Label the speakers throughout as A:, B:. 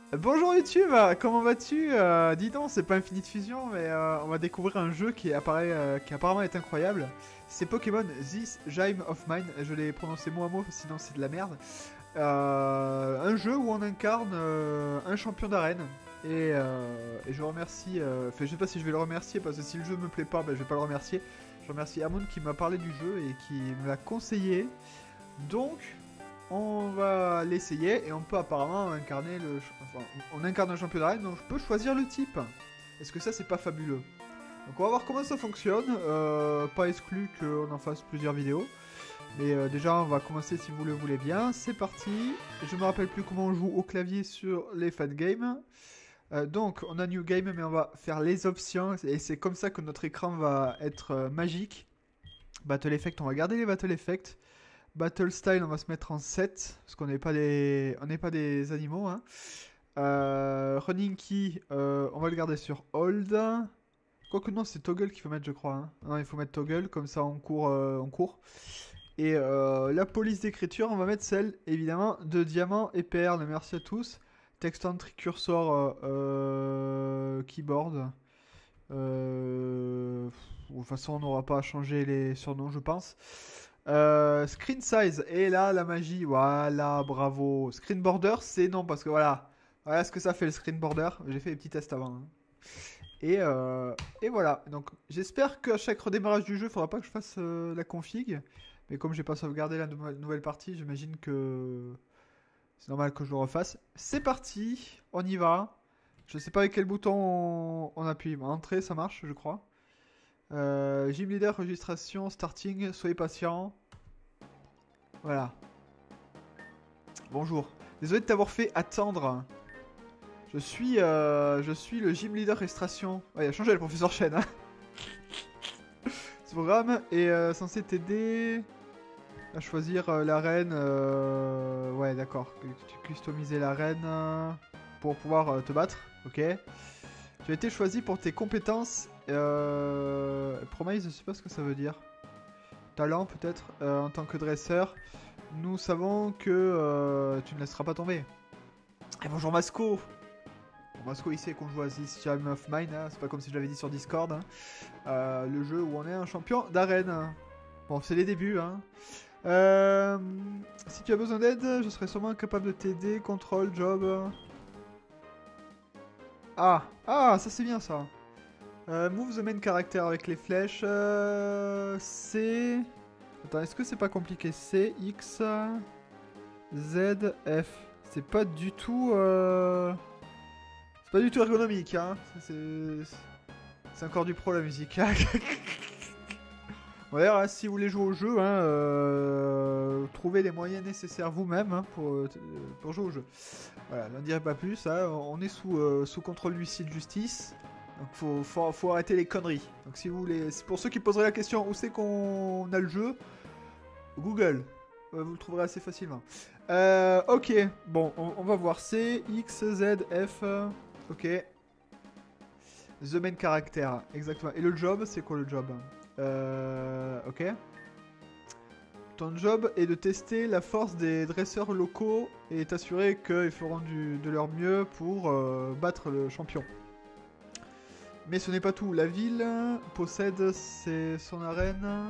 A: Bonjour YouTube, comment vas-tu? Dis donc, c'est pas Infinite Fusion, mais on va découvrir un jeu qui apparemment est incroyable. C'est Pokémon This Gem of Mine, je l'ai prononcé mot à mot, sinon c'est de la merde. Un jeu où on incarne un champion d'arène. Et je remercie, enfin je sais pas si je vais le remercier, parce que si le jeu me plaît pas, ben, je vais pas le remercier. Je remercie Amon qui m'a parlé du jeu et qui me l'a conseillé. Donc, on va l'essayer et on peut apparemment incarner enfin, on incarne un champion d'arène, donc je peux choisir le type. Est-ce que ça c'est pas fabuleux? Donc on va voir comment ça fonctionne. Pas exclu qu'on en fasse plusieurs vidéos. Mais déjà on va commencer si vous le voulez bien. C'est parti. Je me rappelle plus comment on joue au clavier sur les Fat Games. Donc on a New Game mais on va faire les options. Et c'est comme ça que notre écran va être magique. Battle Effect, on va garder les Battle Effect. Battle Style, on va se mettre en 7, parce qu'on n'est pas des animaux. Hein. Running Key, on va le garder sur Hold. Quoique non, c'est Toggle qu'il faut mettre, je crois. Hein. Non, il faut mettre Toggle, comme ça on court. On court. Et la police d'écriture, on va mettre celle, évidemment, de diamant et perle. Merci à tous. Text entry cursor keyboard. De toute façon, on n'aura pas à changer les surnoms, je pense. Screen size, et là la magie, voilà, bravo. Screen border, c'est non, parce que voilà, voilà ce que ça fait le screen border. J'ai fait les petits tests avant. Hein. Et, euh, et voilà, donc j'espère qu'à chaque redémarrage du jeu, il faudra pas que je fasse la config. Mais comme j'ai pas sauvegardé la nouvelle partie, j'imagine que c'est normal que je le refasse. C'est parti, on y va. Je sais pas avec quel bouton on appuie. Entrée, ça marche, je crois. Gym leader, registration, starting, soyez patient. Voilà. Bonjour. Désolé de t'avoir fait attendre. Je suis le gym leader registration. Ouais, il a changé le professeur Chen. Hein. Ce programme est censé t'aider à choisir l'arène. Ouais, d'accord. Tu customiser l'arène pour pouvoir te battre. Ok. Tu as été choisi pour tes compétences. Promise, je sais pas ce que ça veut dire. Talent peut-être en tant que dresseur. Nous savons que tu ne laisseras pas tomber. Et bonjour Masco. Bon, Masco il sait qu'on joue à This Time of Mine. Hein. C'est pas comme si je l'avais dit sur Discord. Hein. Le jeu où on est un champion d'arène. Bon, c'est les débuts. Hein. Si tu as besoin d'aide, je serai sûrement capable de t'aider. Contrôle, job. Ah, ça c'est bien ça. Move the main character avec les flèches. C. Attends, est-ce que c'est pas compliqué? C, X, Z, F. C'est pas du tout. C'est pas du tout ergonomique, hein. C'est encore du pro la musique. Bon, d'ailleurs, hein, si vous voulez jouer au jeu, hein, trouvez les moyens nécessaires vous-même hein, pour jouer au jeu. Voilà, n'en dirai pas plus. Hein, on est sous contrôle d'huissier de justice. Donc faut arrêter les conneries. Donc si vous voulez, pour ceux qui poseraient la question où c'est qu'on a le jeu, Google, vous le trouverez assez facilement. Ok, bon, on va voir C, X, Z, F, ok. The main character, exactement. Et le job, c'est quoi le job? Ok. Ton job est de tester la force des dresseurs locaux et t'assurer qu'ils feront de leur mieux pour battre le champion. Mais ce n'est pas tout. La ville possède son arène.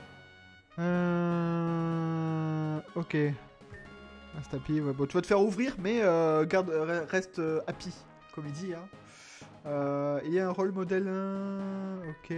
A: Ok. Reste happy. Ouais. Bon, tu vas te faire ouvrir, mais reste happy, comme il dit. Hein. Il y a un rôle modèle. Ok.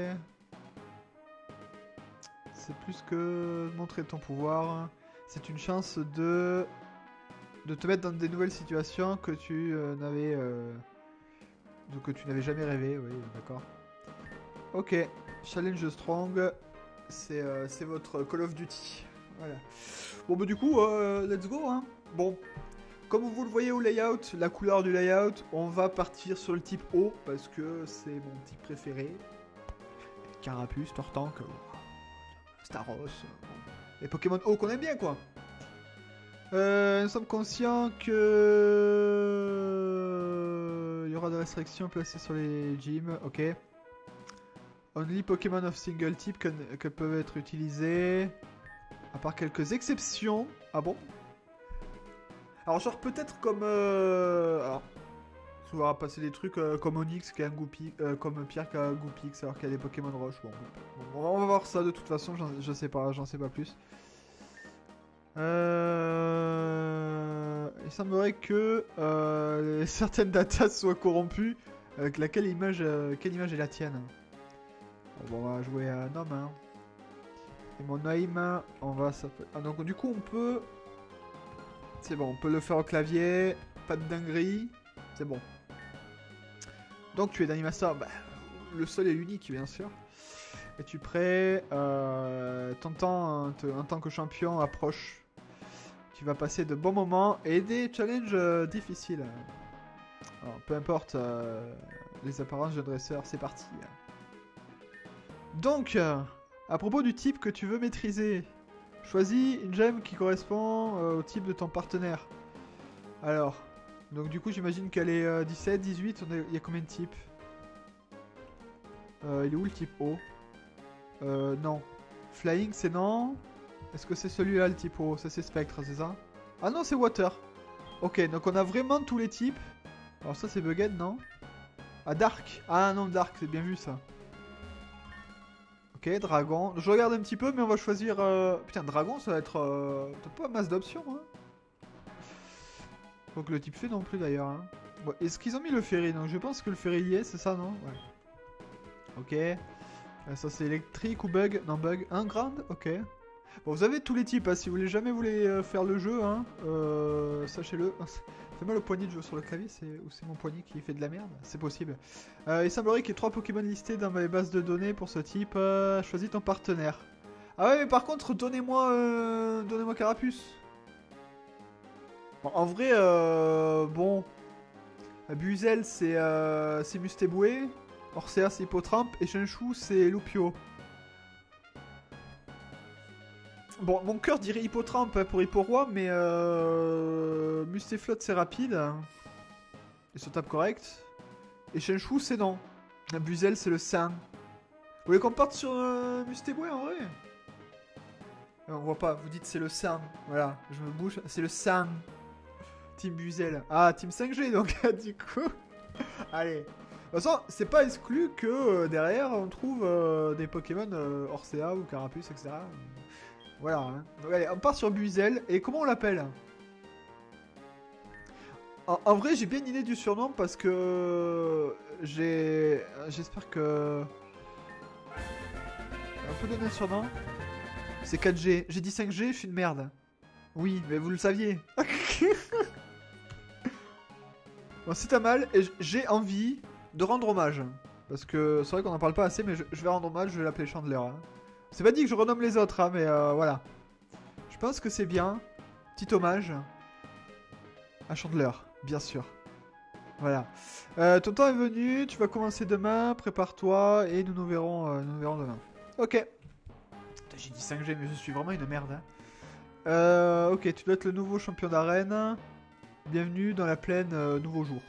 A: C'est plus que montrer ton pouvoir. C'est une chance de te mettre dans des nouvelles situations que tu n'avais. Que tu n'avais jamais rêvé, oui, d'accord. Ok, Challenge Strong, c'est votre Call of Duty. Voilà. Bon, bah du coup, let's go, hein. Bon, comme vous le voyez au layout, la couleur du layout, on va partir sur le type O, parce que c'est mon type préféré. Carapuce, Tortank, Staros, les Pokémon O qu'on aime bien, quoi. Nous sommes conscients que... Il y aura des restrictions placées sur les gyms, ok. Only Pokémon of single type que peuvent être utilisés. À part quelques exceptions. Ah bon? Alors genre peut-être comme... Alors, tu vas passer des trucs comme Onyx qui a un Goupix, comme Pierre qui a un Goupix alors qu'il y a des Pokémon Rush. Bon, on va voir ça de toute façon, j'en sais pas plus. Il semblerait que certaines datas soient corrompues. Quelle image est la tienne? Bon, on va jouer à un homme. Hein. Et mon name, on va s'appeler... Ah donc du coup on peut... C'est bon, on peut le faire au clavier. Pas de dinguerie. C'est bon. Donc tu es d'Animaster. Bah, le seul et l'unique bien sûr. Es-tu prêt? Ton temps en tant que champion approche. Tu vas passer de bons moments et des challenges difficiles. Alors, peu importe les apparences de dresseur, c'est parti. Donc, à propos du type que tu veux maîtriser, choisis une gemme qui correspond au type de ton partenaire. Alors, donc du coup j'imagine qu'elle est 17, 18, il y a combien de types? Il est où le type O? Non. Flying c'est non. Est-ce que c'est celui-là le type O? Ça c'est Spectre, c'est ça? Ah non, c'est Water. Ok, donc on a vraiment tous les types. Alors ça c'est Bugged, non? Ah, Dark. Ah non, Dark, c'est bien vu ça. Ok, Dragon. Je regarde un petit peu, mais on va choisir... Putain, Dragon, ça va être... T'as pas masse d'options, hein? Faut que le type fait non plus d'ailleurs. Hein. Bon, est-ce qu'ils ont mis le ferry? Donc je pense que le ferry y est, c'est ça, non? Ouais. Ok. Ça c'est électrique ou bug? Non, bug. Un grand? Ok. Bon, vous avez tous les types, hein, si vous voulez jamais faire le jeu, hein, sachez-le. Fais mal le poignet de jeu sur le clavier, ou c'est mon poignet qui fait de la merde? C'est possible. Il semblerait qu'il y ait 3 Pokémon listés dans mes bases de données pour ce type. Choisis ton partenaire. Ah ouais, mais par contre, donnez-moi Carapuce. Bon, en vrai, bon... Buizel, c'est Mustéboué. Orsea, c'est Hippotrampe. Et Chenchou, c'est Loupio. Bon, mon cœur dirait Hippotrampe hein, pour Hipporoi, mais Mustéflotte, c'est rapide. Et se tape correct. Et Chenchou, c'est non. Buizel, c'est le Saint. Vous voulez qu'on parte sur Mustéboué en vrai? On voit pas, vous dites c'est le Saint. Voilà, je me bouge, c'est le Saint. Team Buizel. Ah, Team 5G donc, du coup. Allez. De toute façon, c'est pas exclu que derrière on trouve des Pokémon Orsea ou Carapuce, etc. Voilà. Hein. Donc allez, on part sur Buizel. Et comment on l'appelle? En vrai, j'ai bien une idée du surnom parce que j'espère que... On peut donner un surnom. C'est 4G. J'ai dit 5G, je suis une merde. Oui, mais vous le saviez. Bon, c'est pas mal, et j'ai envie de rendre hommage. Parce que c'est vrai qu'on en parle pas assez, mais je vais rendre hommage, je vais l'appeler Chandler. Hein. C'est pas dit que je renomme les autres, hein, mais voilà. Je pense que c'est bien. Petit hommage à Chandler, bien sûr. Voilà. Ton temps est venu, tu vas commencer demain, prépare-toi, et nous verrons demain. Ok. J'ai dit 5G, mais je suis vraiment une merde. Hein. Ok, tu dois être le nouveau champion d'arène. Bienvenue dans la plaine Nouveau Jour.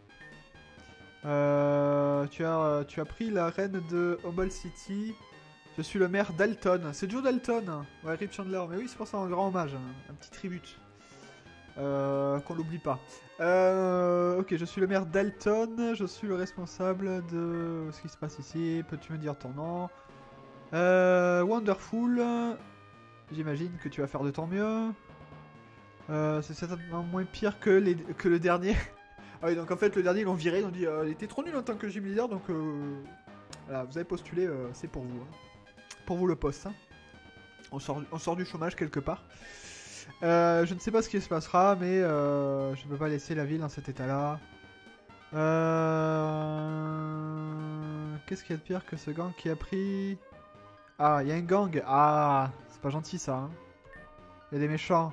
A: Tu as pris l'arène de Humble City. Je suis le maire Dalton. C'est Joe Dalton. Ouais, Rip Chandler. Mais oui, c'est pour ça un grand hommage. Un petit tribut. Qu'on l'oublie pas. Ok, je suis le maire Dalton. Je suis le responsable de ce qui se passe ici. Peux-tu me dire ton nom? Wonderful. J'imagine que tu vas faire de ton mieux. C'est certainement moins pire que le dernier. Ah oui, donc en fait, le dernier, ils l'ont viré. Ils ont dit il était trop nul en tant que gym leader. Donc voilà, vous avez postulé, c'est pour vous. Hein. Pour vous le poste. Hein. On sort du chômage quelque part. Je ne sais pas ce qui se passera, mais je ne peux pas laisser la ville dans cet état-là. Qu'est-ce qu'il y a de pire que ce gang qui a pris... Ah, il y a un gang. Ah, c'est pas gentil ça. Hein. Il y a des méchants.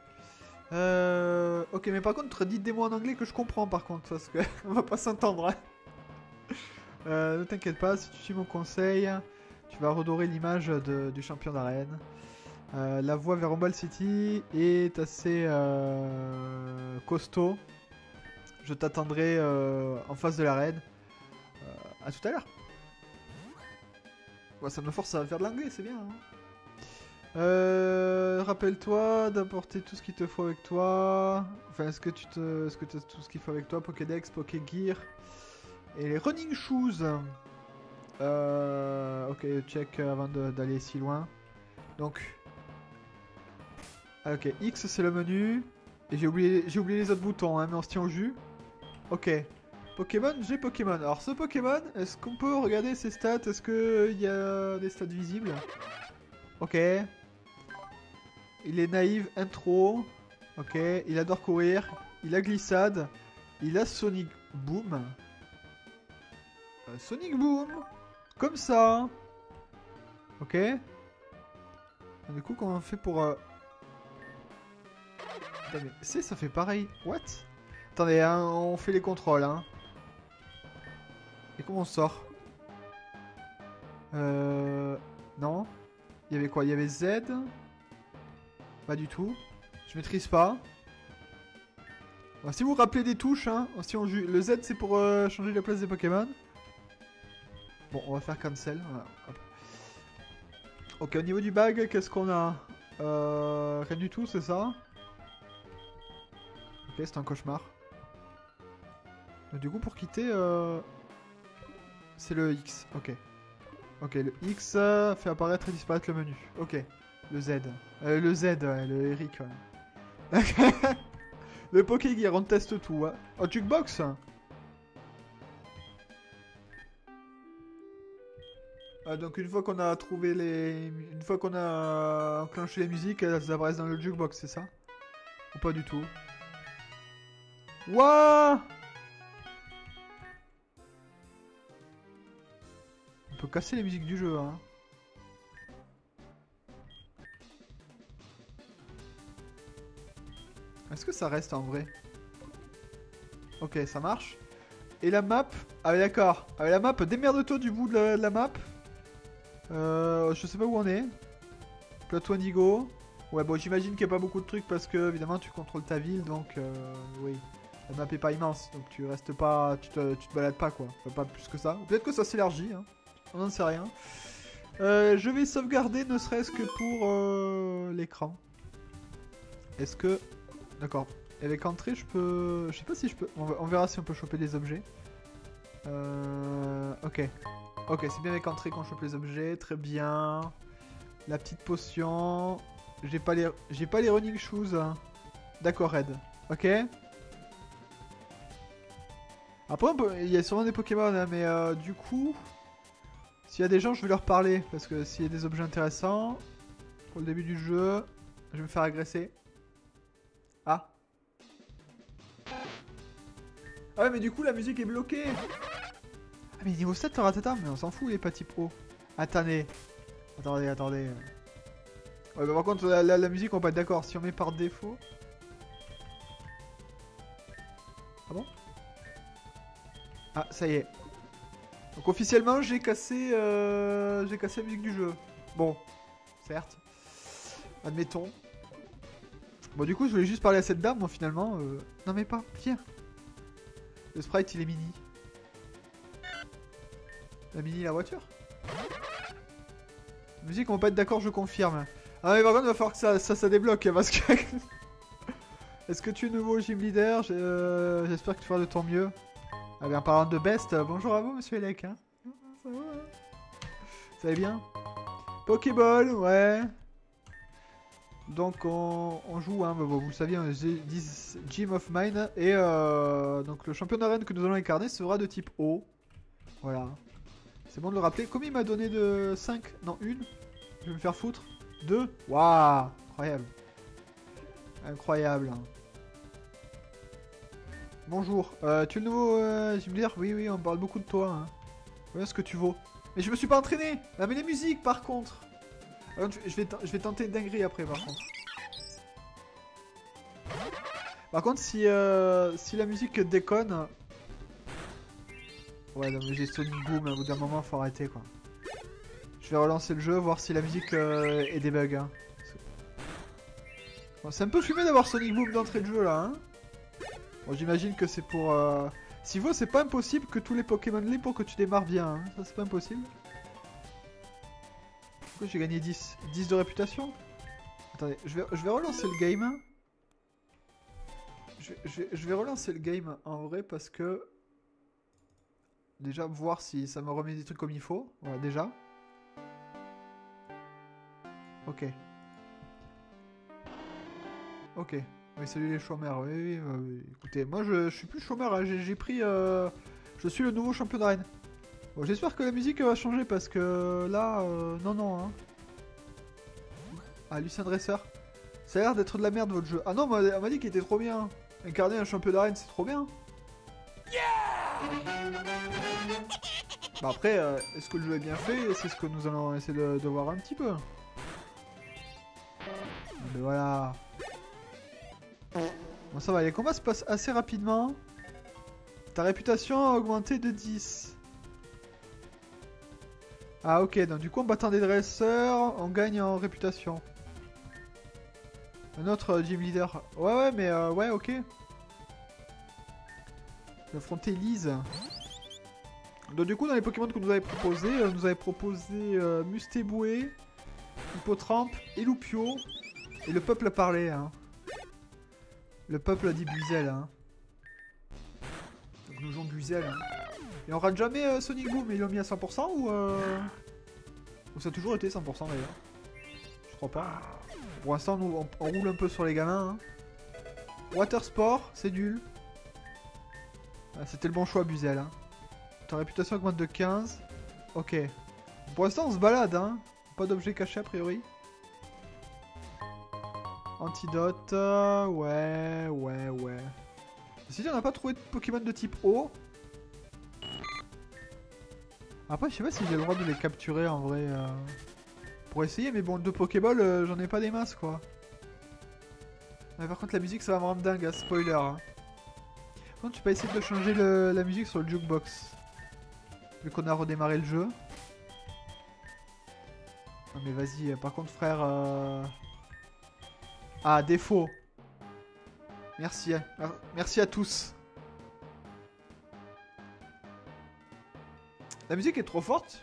A: Ok, mais par contre, dites des mots en anglais que je comprends par contre, parce que on va pas s'entendre. Hein. Ne t'inquiète pas, si tu suis mon conseil, tu vas redorer l'image du champion d'arène. La voie vers Rumble City est assez costaud. Je t'attendrai en face de l'arène. À tout à l'heure. Ouais, ça me force à faire de l'anglais, c'est bien. Hein. Rappelle-toi d'apporter tout ce qu'il te faut avec toi. Enfin, est-ce que tu as tout ce qu'il faut avec toi? Pokédex, Pokégear. Et les running shoes. Ok, check avant d'aller si loin. Donc. Ah, ok, X c'est le menu. Et j'ai oublié les autres boutons, hein, mais on se tient au jus. Ok. Pokémon, j'ai Pokémon. Alors ce Pokémon, est-ce qu'on peut regarder ses stats? Est-ce qu'il y a des stats visibles? Ok. Il est naïf, intro. Ok. Il adore courir. Il a glissade. Il a Sonic Boom. Sonic Boom. Comme ça. Ok. Et du coup, comment on fait pour... Attendez, ça fait pareil. What? Attendez, hein, on fait les contrôles. Hein. Et comment on sort? Non. Il y avait quoi? Il y avait Z. Pas du tout. Je maîtrise pas. Alors, si vous vous rappelez des touches, hein, le Z c'est pour changer la place des Pokémon. Bon, on va faire cancel. Voilà. Ok, au niveau du bag, qu'est-ce qu'on a? Rien du tout, c'est ça? Ok, c'est un cauchemar. Donc, du coup, pour quitter, c'est le X. Ok. Ok, le X fait apparaître et disparaître le menu. Ok. Le Z. Le Z, ouais, le Eric, ouais. Le Pokégear, on teste tout. Hein. Oh, jukebox. Donc une fois qu'on a trouvé les... Une fois qu'on a enclenché les musiques, elles apparaissent dans le jukebox, c'est ça? Ou pas du tout? Wouah! On peut casser les musiques du jeu, hein. Est-ce que ça reste en vrai? Ok, ça marche. Et la map? Ah oui, d'accord. Ah, la map, démerde-toi du bout de la map. Je sais pas où on est. Plateau Indigo. Ouais, bon, j'imagine qu'il n'y a pas beaucoup de trucs parce que, évidemment, tu contrôles ta ville, donc, oui. La map est pas immense, donc tu restes pas... Tu te balades pas, quoi. Enfin, pas plus que ça. Peut-être que ça s'élargit, hein. On n'en sait rien. Je vais sauvegarder, ne serait-ce que pour l'écran. Est-ce que... D'accord. Avec entrée, je peux... Je sais pas si je peux... On verra si on peut choper des objets. Ok. Ok, c'est bien avec entrée qu'on chope les objets. Très bien. La petite potion. J'ai pas les running shoes. Hein. D'accord, Red. Ok. Après, il y a sûrement des Pokémon, hein, mais du coup... S'il y a des gens, je vais leur parler. Parce que s'il y a des objets intéressants... Pour le début du jeu... Je vais me faire agresser. Ah. Ah ouais, mais du coup, la musique est bloquée. Ah, mais niveau 7, Ratata, mais on s'en fout, les petits pros. Attendez. Attendez. Ouais, bah par contre, la musique, on va pas être d'accord. Si on met par défaut... Ah bon? Ah, ça y est. Donc officiellement, j'ai cassé la musique du jeu. Bon, certes. Admettons. Bon, du coup, je voulais juste parler à cette dame, moi, finalement. Non, mais pas, viens. Le sprite, il est mini. La mini, la voiture. La musique, on va pas être d'accord, je confirme. Ah, mais par contre, il va falloir que ça débloque, parce que... Est-ce que tu es nouveau gym leader? J'espère que tu feras de ton mieux. Ah, bien, en parlant de best, bonjour à vous, monsieur Elec. Hein. Ça va? Ça va bien? Pokéball, ouais. Donc on joue, hein, vous le saviez, Gym of Mine. Et donc le champion d'arène que nous allons incarner sera de type O. Voilà. C'est bon de le rappeler. Combien il m'a donné de 5? Non, 1. Je vais me faire foutre. 2. Waouh. Incroyable. Incroyable. Bonjour. Tu es le nouveau Gym Leader? Oui, on parle beaucoup de toi. Hein. Voilà ce que tu vaux. Mais je me suis pas entraîné. Ah, mais les musiques par contre. Je vais tenter une dinguerie après par contre. Par contre si la musique déconne... Ouais non mais j'ai Sonic Boom, à bout d'un moment faut arrêter quoi. Je vais relancer le jeu, voir si la musique est des bugs. Hein. Bon, c'est un peu fumé d'avoir Sonic Boom d'entrée de jeu là. Hein. Bon j'imagine que c'est pour... Sivo c'est pas impossible que tous les Pokémon l'aient pour que tu démarres bien. Hein. Ça c'est pas impossible. Pourquoi j'ai gagné 10? 10 de réputation? Attendez, je vais relancer le game. Je vais relancer le game en vrai parce que... Déjà, voir si ça me remet des trucs comme il faut. Voilà, déjà. Ok. Ok. Oui, salut les chômeurs. Oui, oui, oui. Écoutez, moi je suis plus chômeur. Hein. J'ai pris... Je suis le nouveau champion d'arène. Bon, j'espère que la musique va changer parce que là... non, non. Hein. Ah, Lucien Dresseur. Ça a l'air d'être de la merde votre jeu. Ah non, on m'a dit qu'il était trop bien. Incarner un champion d'arène, c'est trop bien. Bah après, est-ce que le jeu est bien fait? C'est ce que nous allons essayer de voir un petit peu. Mais voilà. Bon, ça va, les combats se passent assez rapidement. Ta réputation a augmenté de 10. Ah ok, donc du coup en battant des dresseurs, on gagne en réputation. Un autre gym leader. Ouais, ouais, mais ouais, ok. Affronter Lise. Donc du coup dans les Pokémon que nous avez proposé Mustéboué, Hippotrampe et Loupio. Et le peuple a parlé, hein. Le peuple a dit Buizel, hein. Donc nous jouons Buizel, hein. Et on rate jamais Sonic Boom, ils l'ont mis à 100% ou ça a toujours été 100% d'ailleurs. Je crois pas. Pour l'instant nous on roule un peu sur les gamins, hein. Water Sport, c'est nul. Ah, c'était le bon choix Buizel, hein. Ta réputation augmente de 15. Ok. Pour l'instant on se balade, hein. Pas d'objet caché a priori. Antidote, ouais. Si on n'a pas trouvé de Pokémon de type eau. Après, je sais pas si j'ai le droit de les capturer en vrai. Pour essayer, mais bon, 2 Pokéball, j'en ai pas des masses quoi. Mais par contre, la musique ça va me rendre dingue, hein, spoiler. Hein. Par contre, tu peux essayer de changer la musique sur le jukebox. Vu qu'on a redémarré le jeu. Non, mais vas-y, par contre, frère. Ah, défaut. Merci, hein. Merci à tous. La musique est trop forte.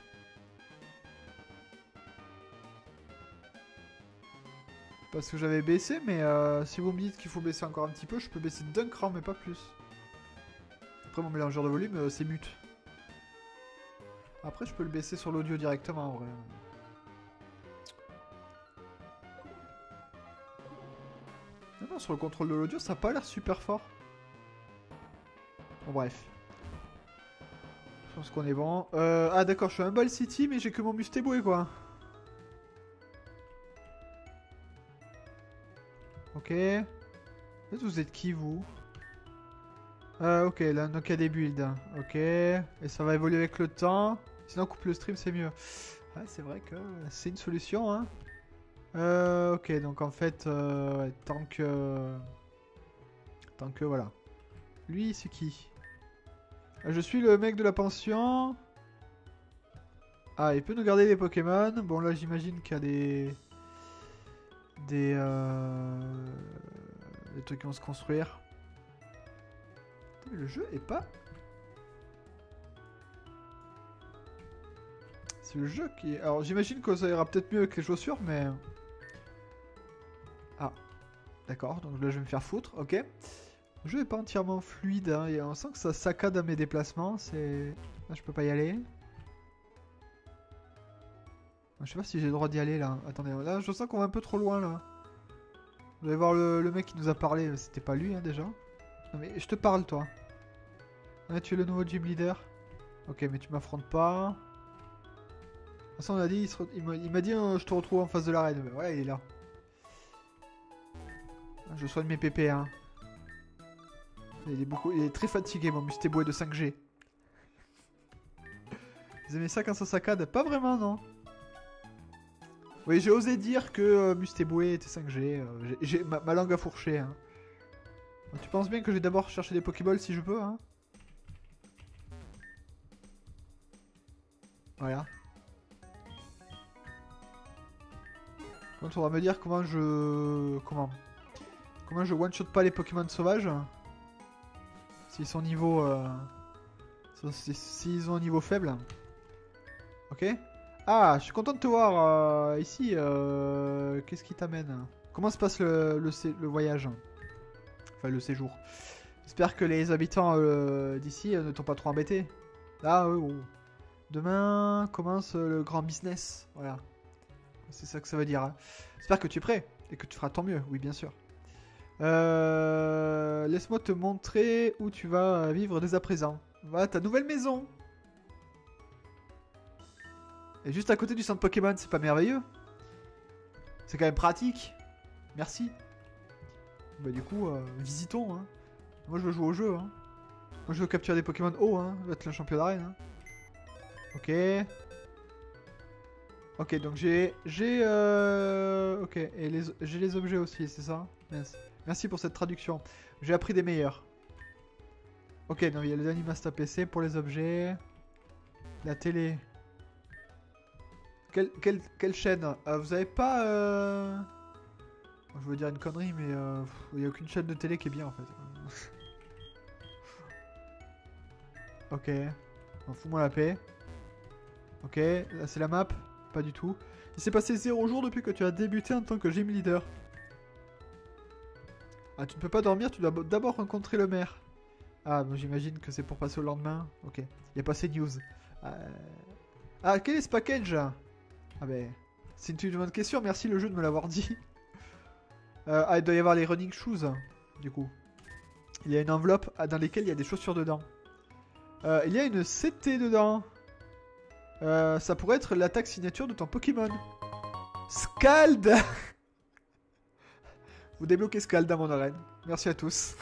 A: Parce que j'avais baissé, mais si vous me dites qu'il faut baisser encore un petit peu, je peux baisser d'un cran, mais pas plus. Après, mon mélangeur de volume, c'est mute. Après, je peux le baisser sur l'audio directement, en vrai. Non, sur le contrôle de l'audio, ça n'a pas l'air super fort. Bon, bref. Je pense qu'on est bon. Ah, d'accord, je suis à un Ball City, mais j'ai que mon Mustéboué, quoi. Ok. Vous êtes qui, vous? Ok, là, donc il y a des builds. Ok. Et ça va évoluer avec le temps. Sinon, coupe le stream, c'est mieux. Ouais, c'est vrai que c'est une solution, hein. Ok, donc en fait, ouais, tant que voilà. Lui, c'est qui? Je suis le mec de la pension. Ah, il peut nous garder des Pokémon. Bon, là, j'imagine qu'il y a des trucs qui vont se construire. Le jeu est pas... C'est le jeu qui... Alors, j'imagine que ça ira peut-être mieux avec les chaussures, mais... Ah, d'accord, donc là je vais me faire foutre, ok. Le jeu est pas entièrement fluide, hein, et on sent que ça saccade à mes déplacements, c'est... Là je peux pas y aller. Je sais pas si j'ai le droit d'y aller là, attendez, là je sens qu'on va un peu trop loin là. Vous allez voir le mec qui nous a parlé, c'était pas lui hein, déjà. Non mais je te parle toi. Ah, tu es le nouveau gym leader. Ok mais tu m'affrontes pas. De toute façon on a dit, il m'a dit je te retrouve en face de l'arène, mais voilà il est là. Je soigne mes pépés, hein. Il est très fatigué, mon Mustéboué de 5G. Vous aimez ça quand ça saccade? Pas vraiment, non. Oui, j'ai osé dire que Mustéboué était 5G. J'ai ma langue a fourché, hein. Donc, tu penses bien que je vais d'abord chercher des Pokéballs si je peux, hein. Voilà. Donc, on va me dire comment je... Comment je one-shot pas les Pokémon sauvages. S'ils sont niveau... S'ils ont un niveau faible. Ok. Ah, je suis content de te voir ici. Qu'est-ce qui t'amène? Comment se passe le voyage? Enfin, le séjour. J'espère que les habitants d'ici ne t'ont pas trop embêté. Ah, oui, oh. Demain commence le grand business. Voilà. C'est ça que ça veut dire. Hein. J'espère que tu es prêt et que tu feras tant mieux. Oui, bien sûr. Laisse-moi te montrer où tu vas vivre dès à présent. Voilà ta nouvelle maison. Et juste à côté du centre Pokémon, c'est pas merveilleux? C'est quand même pratique. Merci. Bah du coup, visitons. Hein. Moi je veux jouer au jeu. Hein. Moi je veux capturer des Pokémon haut. Hein. Je veux être le champion d'arène. Hein. Ok. Ok, donc j'ai... Ok, et j'ai les objets aussi, c'est ça? Yes. Merci pour cette traduction. J'ai appris des meilleurs. Ok, donc il y a les Animasta PC pour les objets. La télé. Quelle chaîne? Vous avez pas... Je veux dire une connerie, mais il n'y a aucune chaîne de télé qui est bien en fait. Ok. Fous-moi la paix. Ok, là c'est la map. Pas du tout. Il s'est passé 0 jours depuis que tu as débuté en tant que gym leader. Ah, tu ne peux pas dormir, tu dois d'abord rencontrer le maire. Ah, bon, j'imagine que c'est pour passer au lendemain. Ok, il n'y a pas ces news. Ah, quel est ce package? Ah ben, c'est une bonne question, merci le jeu de me l'avoir dit. Ah, il doit y avoir les running shoes, du coup. Il y a une enveloppe dans laquelle il y a des chaussures dedans. Il y a une CT dedans. Ça pourrait être l'attaque signature de ton Pokémon. Scald. Vous débloquez Scald dans mon arène. Merci à tous.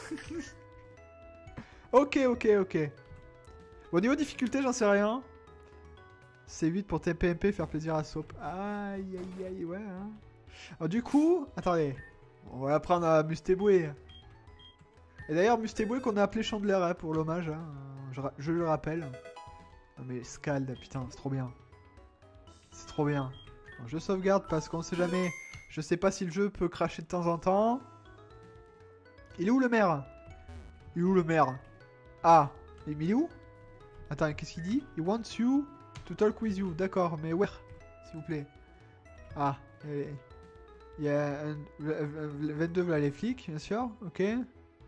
A: Ok. Bon, niveau difficulté, j'en sais rien. C'est 8 pour TPMP, faire plaisir à Soap. Aïe, ouais. Hein. Alors, du coup, attendez. On va apprendre à Mustéboué. Et d'ailleurs, Mustéboué qu'on a appelé Chandler hein, pour l'hommage. Hein. Je le rappelle. Non mais Scald, putain, c'est trop bien. C'est trop bien. Bon, je sauvegarde parce qu'on sait jamais. Je sais pas si le jeu peut cracher de temps en temps. Il est où le maire? Il est où le maire? Ah, il est où? Attends, qu'est-ce qu'il dit? He wants you to talk with you. D'accord, mais where? S'il vous plaît. Ah, il y a 22, voilà les flics, bien sûr. Ok. Elle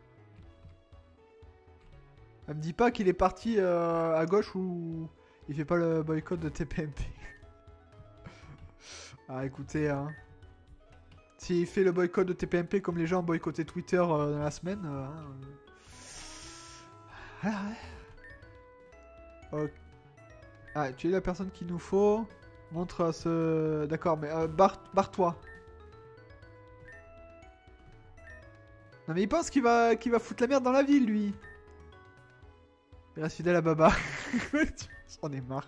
A: me dit pas qu'il est parti à gauche ou il fait pas le boycott de TPMP. Ah, écoutez, hein. S'il fait le boycott de TPMP comme les gens ont boycotté Twitter dans la semaine. Okay. Ah, tu es la personne qu'il nous faut. Montre ce... D'accord, mais barre-toi. Non mais il pense qu'il va foutre la merde dans la ville, lui. Il reste fidèle à Baba. J'en ai marre.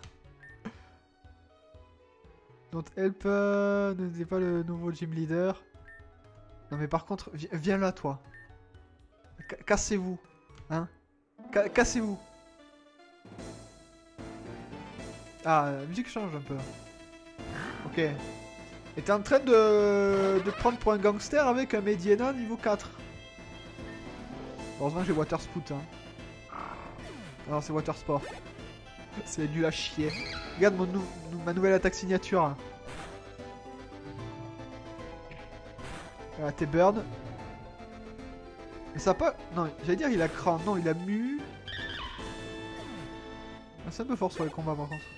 A: Don't help, ne dis pas le nouveau gym leader. Non mais par contre, viens là toi. Cassez-vous. Hein. Cassez-vous. Ah, la musique change un peu. Ok. Et t'es en train de prendre pour un gangster avec un Mediana niveau 4. Heureusement que j'ai Water Spout. Hein. Non, c'est Water Sport. C'est nul à chier. Regarde ma nouvelle attaque signature. Voilà, t'es Bird. Mais ça a pas... Non, j'allais dire il a cran. Non, il a mu. Ah, ça me force sur les combats par contre.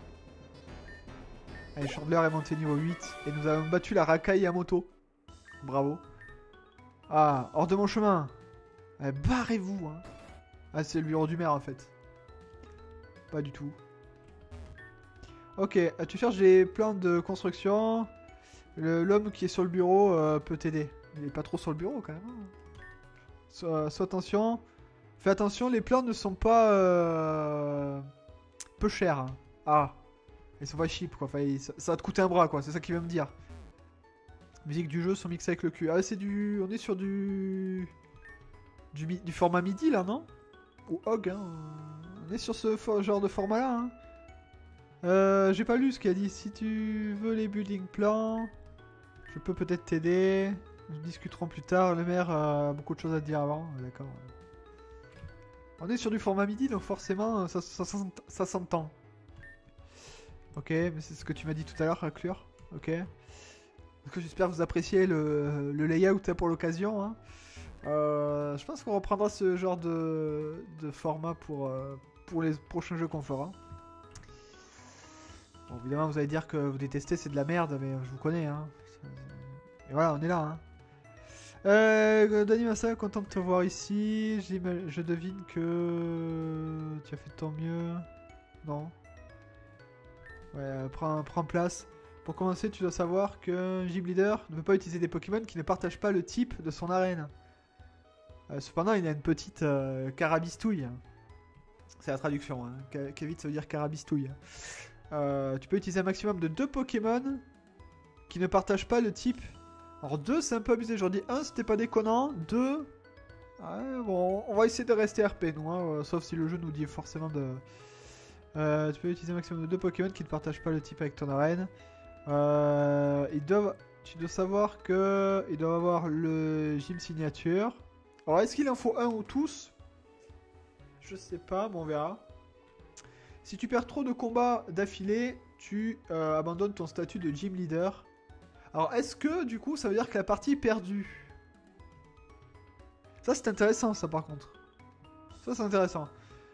A: Allez, Chandler est monté niveau 8. Et nous avons battu la racaille à moto. Bravo. Ah, hors de mon chemin. Allez, barrez-vous. Hein. Ah, c'est le bureau du maire en fait. Pas du tout. Ok, tu cherches des plans de construction. L'homme qui est sur le bureau peut t'aider. Il est pas trop sur le bureau quand même. Sois attention. Fais attention, les plans ne sont pas peu chers. Hein. Ah. Ils sont pas cheap quoi. Enfin, ça va te coûter un bras quoi. C'est ça qu'il veut me dire. Musique du jeu sont mixées avec le cul. Ah, c'est du... On est sur du format MIDI là, non? Ou HOG, hein. On est sur ce genre de format là, hein. J'ai pas lu ce qu'il a dit. Si tu veux les building plans, je peux peut-être t'aider. Nous discuterons plus tard. Le maire a beaucoup de choses à te dire avant. D'accord. On est sur du format MIDI, donc forcément, ça s'entend. Ok, mais c'est ce que tu m'as dit tout à l'heure, Clure. Ok. Donc j'espère que vous appréciez le layout pour l'occasion. Hein. Je pense qu'on reprendra ce genre de format pour les prochains jeux qu'on fera. Bon, évidemment, vous allez dire que vous détestez, c'est de la merde, mais je vous connais. Hein. Et voilà, on est là. Hein. Dani Massa, content de te voir ici. Je devine que tu as fait de ton mieux. Non. Ouais, prends place. Pour commencer, tu dois savoir qu'un gym leader ne peut pas utiliser des Pokémon qui ne partagent pas le type de son arène. Cependant, il a une petite carabistouille. C'est la traduction. Hein. Kevin, ça veut dire carabistouille. Tu peux utiliser un maximum de 2 Pokémon qui ne partagent pas le type. Alors 2, c'est un peu abusé. J'en dis 1, c'était pas déconnant. 2... Ouais, bon, on va essayer de rester RP, nous. Hein, sauf si le jeu nous dit forcément de... tu peux utiliser un maximum de 2 Pokémon qui ne partagent pas le type avec ton arène. Tu dois savoir que ils doivent avoir le gym signature. Alors est-ce qu'il en faut un ou tous? Je sais pas, mais on verra. Si tu perds trop de combats d'affilée, tu abandonnes ton statut de gym leader. Alors est-ce que du coup ça veut dire que la partie est perdue? Ça c'est intéressant ça par contre. Ça c'est intéressant.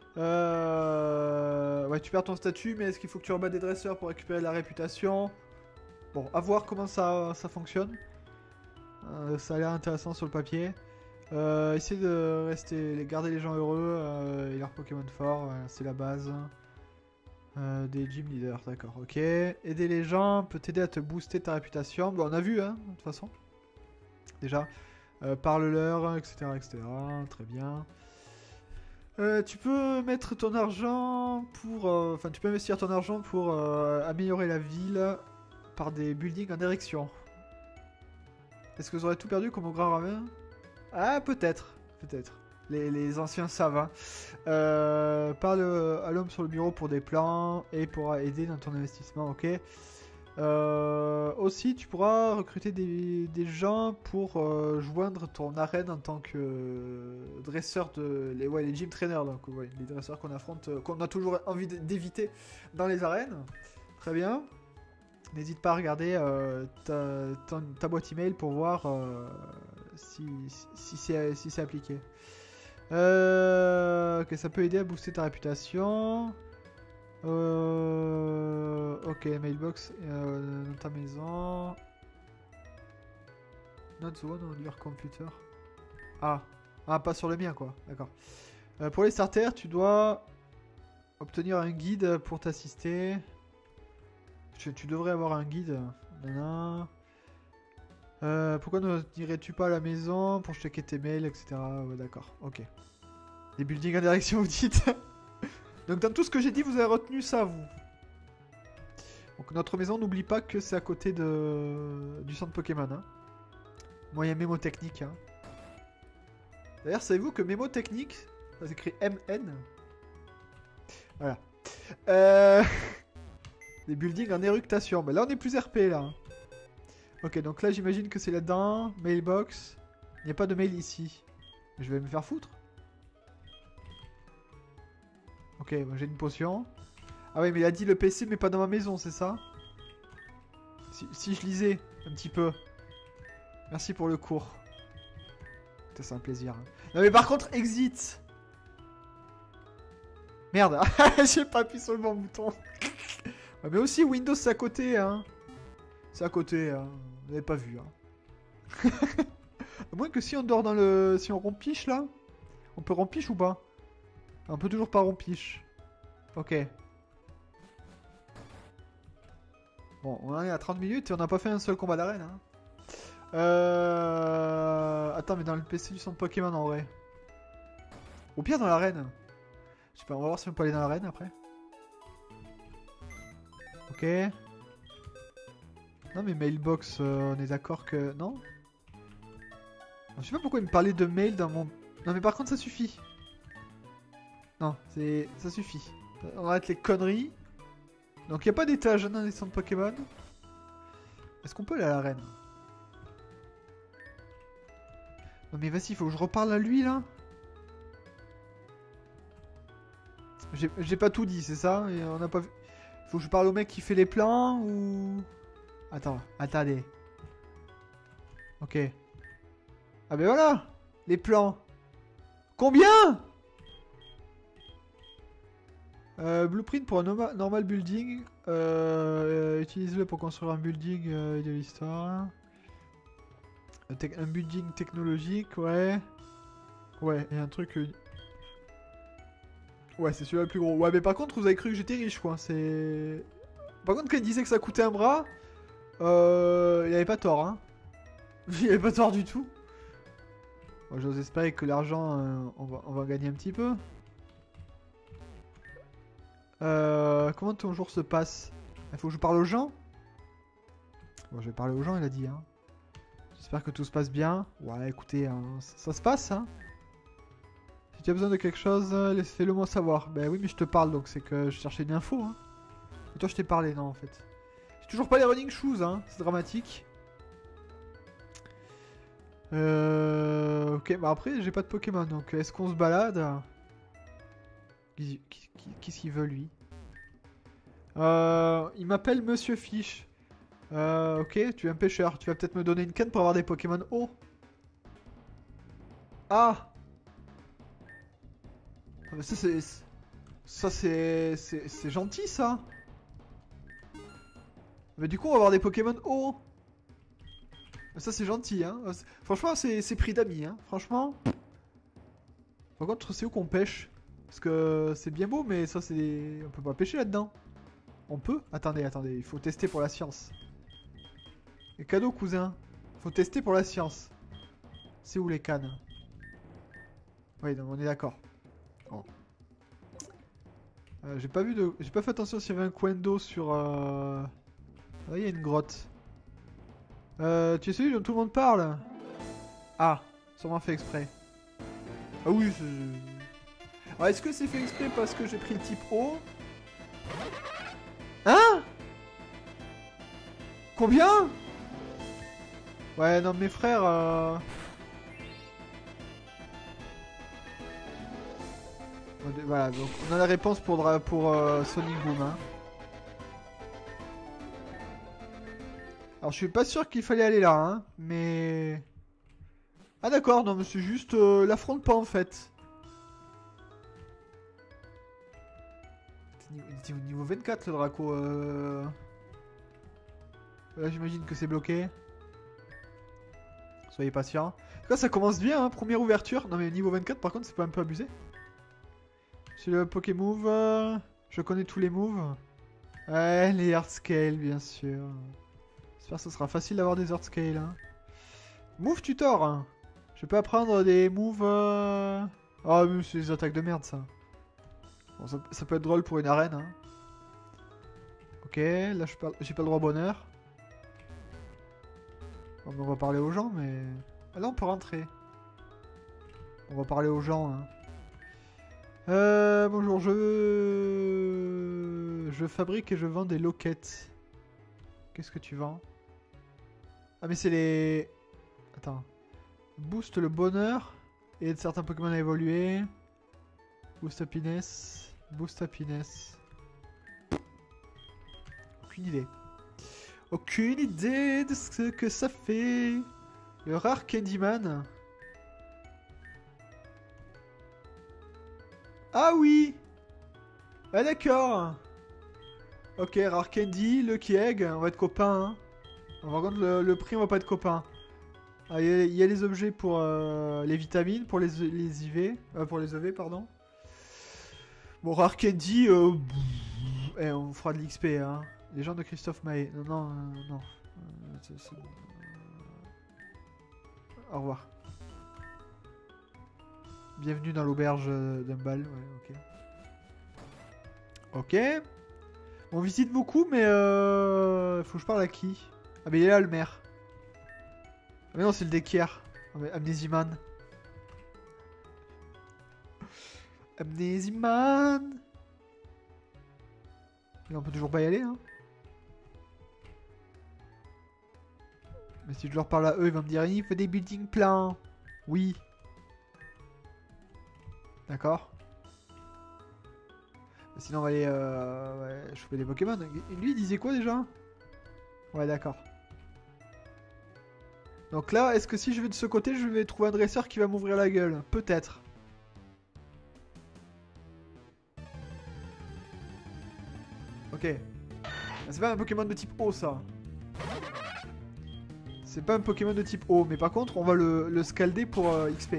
A: Ouais, tu perds ton statut, mais est-ce qu'il faut que tu rebats des dresseurs pour récupérer la réputation? Bon, à voir comment ça fonctionne. Ça a l'air intéressant sur le papier. Essayer de garder les gens heureux et leurs Pokémon forts, c'est la base. Des gym leaders, d'accord, ok. Aider les gens peut t'aider à te booster ta réputation. Bon, on a vu, hein, de toute façon. Déjà. Parle-leur, etc., etc. Très bien. Tu peux mettre ton argent pour... Enfin, tu peux investir ton argent pour améliorer la ville par des buildings en érection. Est-ce que vous aurez tout perdu comme au Grand Ravin? Ah, peut-être. Peut-être. Les anciens savent. Hein. Parle à l'homme sur le bureau pour des plans et pour aider dans ton investissement, ok. Aussi, tu pourras recruter des gens pour joindre ton arène en tant que dresseur les gym trainers, donc ouais, les dresseurs qu'on affronte, qu'on a toujours envie d'éviter dans les arènes. Très bien. N'hésite pas à regarder ta boîte email pour voir si c'est appliqué. Ok, ça peut aider à booster ta réputation. Ok, mailbox dans ta maison. Not the one on your computer. Ah, pas sur le mien quoi. D'accord. Pour les starters, tu dois obtenir un guide pour t'assister. Tu devrais avoir un guide. Nana. Pourquoi ne n'irais-tu pas à la maison pour checker tes mails, etc. Ouais, d'accord, ok. Les buildings en direction, vous dites. Donc dans tout ce que j'ai dit, vous avez retenu ça, vous. Donc notre maison, n'oublie pas que c'est à côté du centre Pokémon. Hein. Moyen mémotechnique. Hein. D'ailleurs, savez-vous que mémotechnique, ça s'écrit MN. Voilà. Les buildings en éructation. Ben là, on est plus RP, là. Ok, donc là, j'imagine que c'est là-dedans. Mailbox. Il n'y a pas de mail ici. Je vais me faire foutre. Ok, bon, j'ai une potion. Ah ouais, mais il a dit le PC, mais pas dans ma maison, c'est ça? Si je lisais un petit peu. Merci pour le cours. C'est un plaisir. Hein. Non mais par contre, exit. Merde, j'ai pas appuyé sur le bon bouton. Ouais, mais aussi, Windows, c'est à côté, hein. C'est à côté, hein. Vous n'avez pas vu, hein. À moins que si on dort dans le... Si on rompiche, là. On peut rompiche ou pas? On peut toujours pas rompiche. Ok. Bon, on en est à 30 minutes et on n'a pas fait un seul combat d'arène. Hein. Attends, mais dans le PC du centre Pokémon en vrai. Au pire dans l'arène. Je sais pas, on va voir si on peut aller dans l'arène après. Ok. Non mais mailbox, on est d'accord que... Non? Je sais pas pourquoi il me parlait de mail dans mon... Non mais par contre ça suffit. Non, ça suffit. On arrête les conneries. Donc il n'y a pas d'étage dans les centres Pokémon. Est-ce qu'on peut aller à l'arène? Non mais vas-y, il faut que je reparle à lui là. J'ai pas tout dit, c'est ça? Et on n'a pas vu... Faut que je parle au mec qui fait les plans ou... Attends, attendez. Ok. Ah ben voilà. Les plans. Combien? Blueprint pour un normal building. Utilise-le pour construire un building de l'histoire. Un building technologique, ouais. Ouais, et un truc... Ouais, c'est celui-là le plus gros. Ouais, mais par contre, vous avez cru que j'étais riche, quoi. C'est... Par contre, quand il disait que ça coûtait un bras, il avait pas tort, hein. Il avait pas tort du tout. Bon, j'ose espérer que l'argent, on va gagner un petit peu. Comment ton jour se passe? Il faut que je parle aux gens? Bon, je vais parler aux gens, il a dit, hein. J'espère que tout se passe bien. Ouais, écoutez, hein, ça se passe, hein. Si tu as besoin de quelque chose, fais-le moi savoir. Ben oui, mais je te parle, donc c'est que je cherchais une info, hein. Et toi, je t'ai parlé, non, en fait. J'ai toujours pas les running shoes, hein. C'est dramatique. Ok, bah après, j'ai pas de Pokémon, donc est-ce qu'on se balade? Qu'est-ce qu'il veut, lui? Il m'appelle Monsieur Fish. Ok, tu es un pêcheur. Tu vas peut-être me donner une canne pour avoir des Pokémon eau. Ah! Ça c'est gentil, ça. Mais du coup, on va avoir des Pokémon eau. Ça c'est gentil, hein. Franchement, c'est pris d'amis, hein. Franchement. Par contre, c'est où qu'on pêche? Parce que c'est bien beau, mais ça c'est... On peut pas pêcher là-dedans. On peut? Attendez, attendez. Il faut tester pour la science. Les cadeaux, cousin. Faut tester pour la science. C'est où les cannes? Oui, on est d'accord. Bon. J'ai pas fait attention s'il y avait un coin d'eau sur... Ah, il y a une grotte. Tu es celui dont tout le monde parle? Ah, sûrement fait exprès. Ah oui, c'est... Alors, est-ce que c'est fait exprès parce que j'ai pris le type eau? Hein? Combien? Ouais, non, mes frères... Voilà, donc on a la réponse pour Sonic Boom, hein. Alors je suis pas sûr qu'il fallait aller là, hein, mais... Ah d'accord, non mais c'est juste l'affronte pas en fait. Il était niveau 24 le Draco. Là j'imagine que c'est bloqué. Soyez patient. En tout cas ça commence bien, hein, première ouverture. Non mais niveau 24 par contre c'est pas un peu abusé. C'est le Pokémove. Je connais tous les moves. Ouais, les Hard Scale bien sûr. J'espère que ce sera facile d'avoir des Hard Scale. Hein. Move Tutor. Hein. Je peux apprendre des moves... Ah mais c'est des attaques de merde ça. Bon, ça peut être drôle pour une arène. Hein. Ok, là j'ai pas le droit au bonheur. Bon, on va parler aux gens mais... Ah, là on peut rentrer. On va parler aux gens. Hein. Bonjour, je fabrique et je vends des loquettes. Qu'est-ce que tu vends? Ah mais c'est les... Attends. Boost le bonheur et aide certains Pokémon à évoluer. Boost happiness. Boost happiness. Aucune idée. Aucune idée de ce que ça fait. Le rare Candyman. Ah oui! Ah d'accord! Ok, rare Candy, Lucky Egg, on va être copains. Hein. Par contre, le prix, on va pas être copains. Ah, il y a les objets pour les vitamines, pour les IV. Pour les EV, pardon. Bon, rare Candy, on fera de l'XP. Hein. Les gens de Christophe Maé. Non, non, non. Au revoir. Bienvenue dans l'auberge d'Umbal. Ouais, ok. Ok. On visite beaucoup, mais faut que je parle à qui? Ah, mais il est là le maire. Ah, mais non, c'est le déquière. Amnésiman. Amnésiman. Là, on peut toujours pas y aller, hein. Mais si je leur parle à eux, ils vont me dire il faut des building plans. Oui. D'accord. Sinon on va aller ouais, choper des Pokémon. Lui il disait quoi déjà? Ouais d'accord. Donc là, est-ce que si je vais de ce côté, je vais trouver un dresseur qui va m'ouvrir la gueule? Peut-être. Ok. C'est pas un Pokémon de type eau ça. C'est pas un Pokémon de type eau, mais par contre on va le scalder pour XP.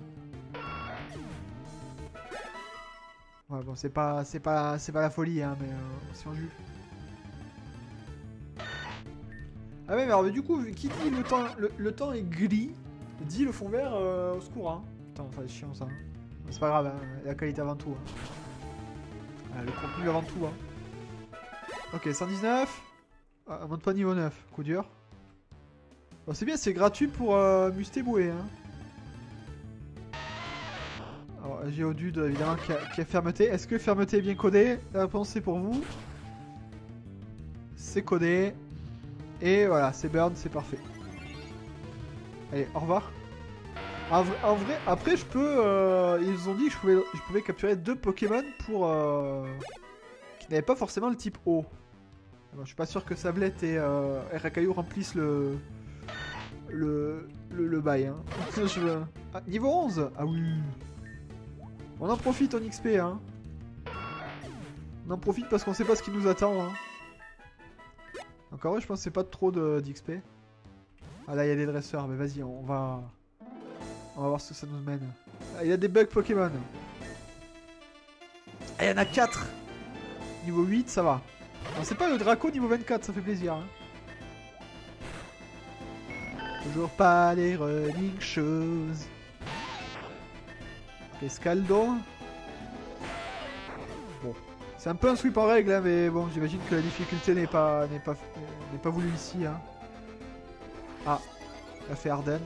A: Ouais bon c'est pas la folie hein, mais si on joue. Ah ouais mais alors du coup qui dit le temps est gris, dit le fond vert au secours hein. Putain ça c'est chiant ça. Hein. C'est pas grave, hein, la qualité avant tout. Hein. Le contenu avant tout. Hein. Ok 119. Ah, monte pas niveau 9, coup dur. Bon, c'est bien, c'est gratuit pour Mustéboué. Hein. Alors, Géodude, évidemment, qui a fermeté. Est-ce que fermeté est bien codé? La réponse, c'est pour vous. C'est codé. Et voilà, c'est burn, c'est parfait. Allez, au revoir. En vrai, après, je peux... ils ont dit que je pouvais capturer 2 Pokémon pour... qui n'avaient pas forcément le type eau. Alors, je suis pas sûr que Sablette et Rakayu remplissent le bail hein. Ah, niveau 11. Ah oui. On en profite en XP hein. On en profite parce qu'on sait pas ce qui nous attend hein. Encore ouais, je pense que c'est pas trop d'XP. Ah là il y a des dresseurs, mais vas-y on va voir ce que ça nous mène. Ah, il y a des bugs Pokémon. Ah il y en a 4. Niveau 8 ça va. C'est pas le Draco niveau 24, ça fait plaisir hein. Toujours pas les running choses. Ok, Scaldo. Bon. C'est un peu un sweep en règle, hein, mais bon, j'imagine que la difficulté n'est pas voulue ici. Hein. Ah, il a fait Arden.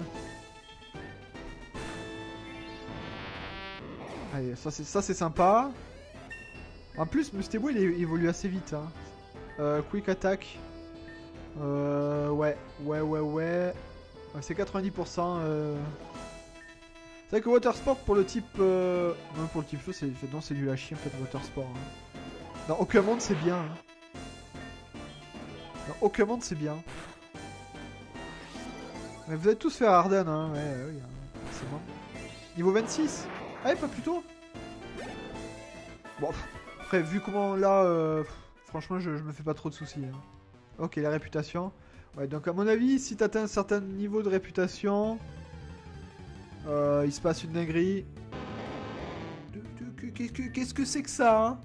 A: Allez, ça c'est sympa. En plus, Mustébou il évolue assez vite. Hein. Quick Attack. Ouais. C'est 90%. C'est vrai que Water Sport pour le type... Non, pour le type feu, c'est du lâcher en fait, Water Sport. Hein. Dans aucun monde c'est bien. Hein. Dans aucun monde c'est bien. Mais vous allez tous faire Arden, hein. Ouais, oui, c'est bon. Niveau 26. Ah, pas plus tôt. Bon, après, vu comment là... franchement, je me fais pas trop de soucis. Hein. Ok, la réputation. Ouais, donc à mon avis, si t'atteins un certain niveau de réputation, il se passe une dinguerie. Qu'est-ce que c'est que ça hein?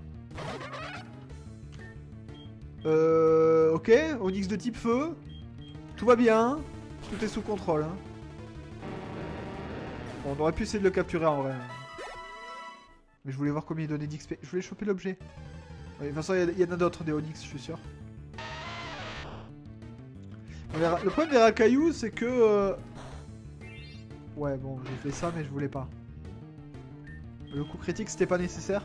A: Ok, Onix de type feu. Tout va bien. Tout est sous contrôle. Hein. Bon, on aurait pu essayer de le capturer en vrai. Mais je voulais voir combien il donnait d'XP. Je voulais choper l'objet. Ouais, de toute façon, il y en a d'autres des Onix, je suis sûr. Le problème des Rakayu, c'est que... Ouais, bon, j'ai fait ça, mais je voulais pas. Le coup critique, c'était pas nécessaire.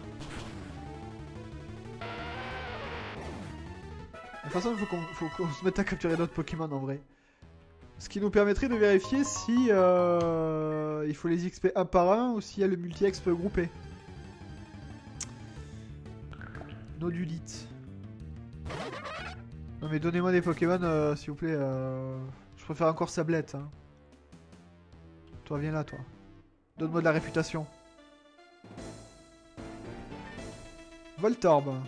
A: De toute façon, il faut qu'on se mette à capturer d'autres Pokémon en vrai. Ce qui nous permettrait de vérifier si il faut les XP un par un ou s'il y a le multi-exp groupé. Nodulite. Non mais donnez-moi des Pokémon s'il vous plaît. Je préfère encore Sablette. Hein. Toi viens là toi. Donne-moi de la réputation. Voltorb.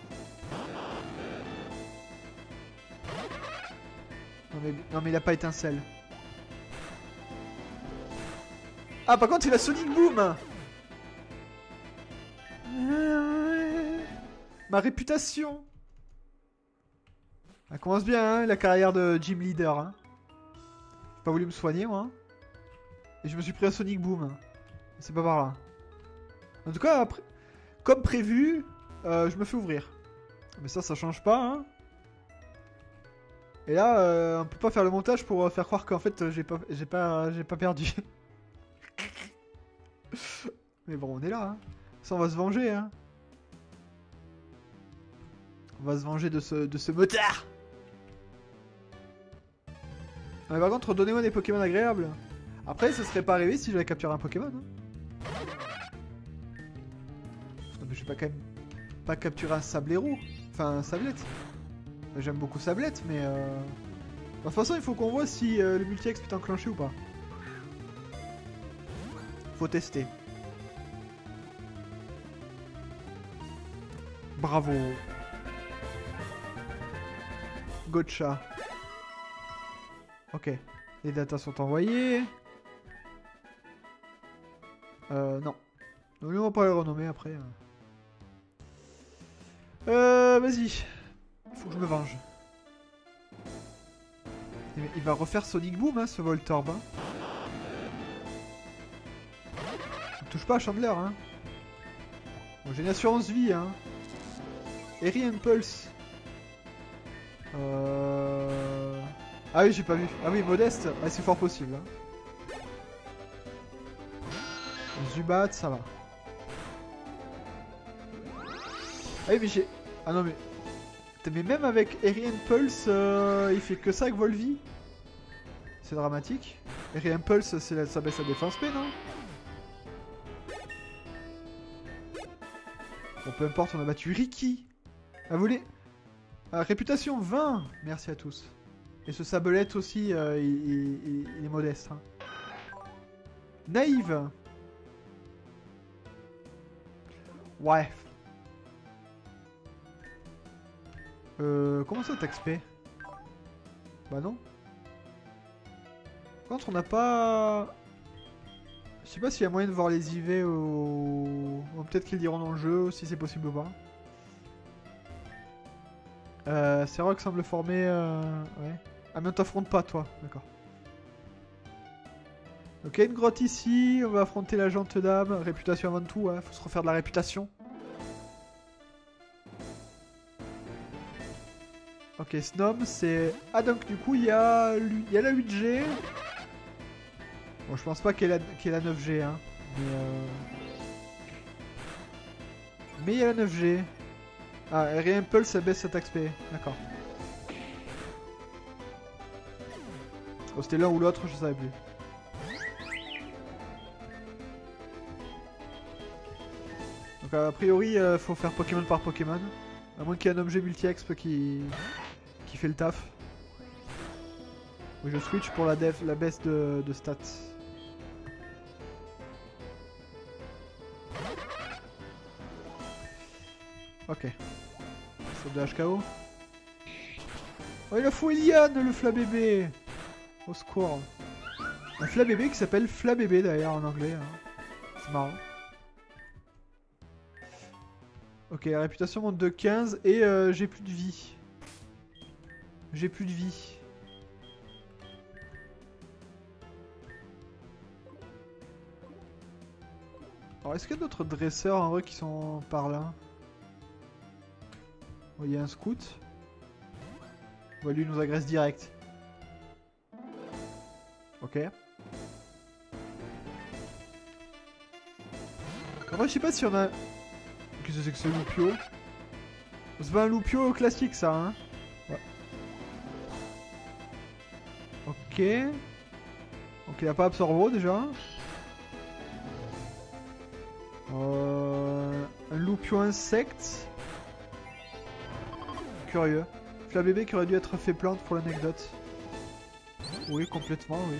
A: Non mais il a pas étincelle. Ah par contre il a Sonic Boom. Ma réputation. Elle commence bien hein, la carrière de Gym Leader. Hein. J'ai pas voulu me soigner moi. Et je me suis pris un Sonic Boom. C'est pas par là. En tout cas après, comme prévu, je me fais ouvrir. Mais ça change pas hein. Et là, on peut pas faire le montage pour faire croire qu'en fait j'ai pas perdu. Mais bon, on est là. Hein. Ça, on va se venger. Hein. On va se venger de ce motard. Mais par contre, donnez-moi des Pokémon agréables. Après, ce serait pas arrivé si j'avais capturé un Pokémon. Hein. Non, mais je vais pas quand même. pas capturer un sablero. Enfin, un sablette. J'aime beaucoup sablette, mais... De toute façon, il faut qu'on voit si le multi-exp est enclenché ou pas. Faut tester. Bravo. Gotcha. Ok. Les datas sont envoyées. Non. Donc, on va pas les renommer après. Vas-y. Faut que je me venge. Il va refaire Sonic Boom, hein, ce Voltorb. Hein. Touche pas à Chandler, hein. Bon, j'ai une assurance vie, hein. Airy Impulse. Ah oui, j'ai pas vu. Ah oui, Modeste, ah, c'est fort possible. Hein. Zubat, ça va. Ah oui, mais j'ai... Ah non, mais... Mais même avec Airy Impulse, il fait que ça avec Volvi. C'est dramatique. Airy Impulse, ça baisse la défense P, non? Bon, peu importe, on a battu Ricky. Ah, vous voulez... réputation 20. Merci à tous. Et ce Sablette aussi, il est modeste. Hein. Naïve. Ouais. Comment ça t'XP? Bah non. Par contre, on n'a pas... Je sais pas s'il y a moyen de voir les IV ou peut-être qu'ils diront dans le jeu, si c'est possible ou pas. Rock semble former... Ouais. Ah mais on t'affronte pas toi, d'accord. Ok, une grotte ici, on va affronter la jante dame, réputation avant tout, hein. Faut se refaire de la réputation. Ok, Snom c'est... Ah donc du coup il y a la 8G. Bon je pense pas qu'il y ait la 9G hein. Mais il y a la 9G. Ah, Airy Impulse ça baisse cette XP, d'accord. Oh, c'était l'un ou l'autre, je savais plus. Donc a priori, faut faire Pokémon par Pokémon. À moins qu'il y ait un objet multi-exp qui fait le taf. Oui, je switch pour la baisse de stats. Ok. C'est de HKO. Oh, il a fou Eliane, le Flabébé. Au secours. Un Flabébé qui s'appelle Flabébé d'ailleurs en anglais. Hein. C'est marrant. Ok, la réputation monte de 15 et j'ai plus de vie. J'ai plus de vie. Alors est-ce qu'il y a d'autres dresseurs en vrai qui sont par là? Oh, il y a un scout. Bon, lui il nous agresse direct. Ok. En vrai je sais pas si on a... Qu'est-ce que c'est que ce Loupio? C'est pas un Loupio classique ça hein? Ouais. Ok. Donc il a pas Absorbo déjà. Un Loupio insecte. Curieux. Flabébé qui aurait dû être fait plante pour l'anecdote. Oui, complètement, oui.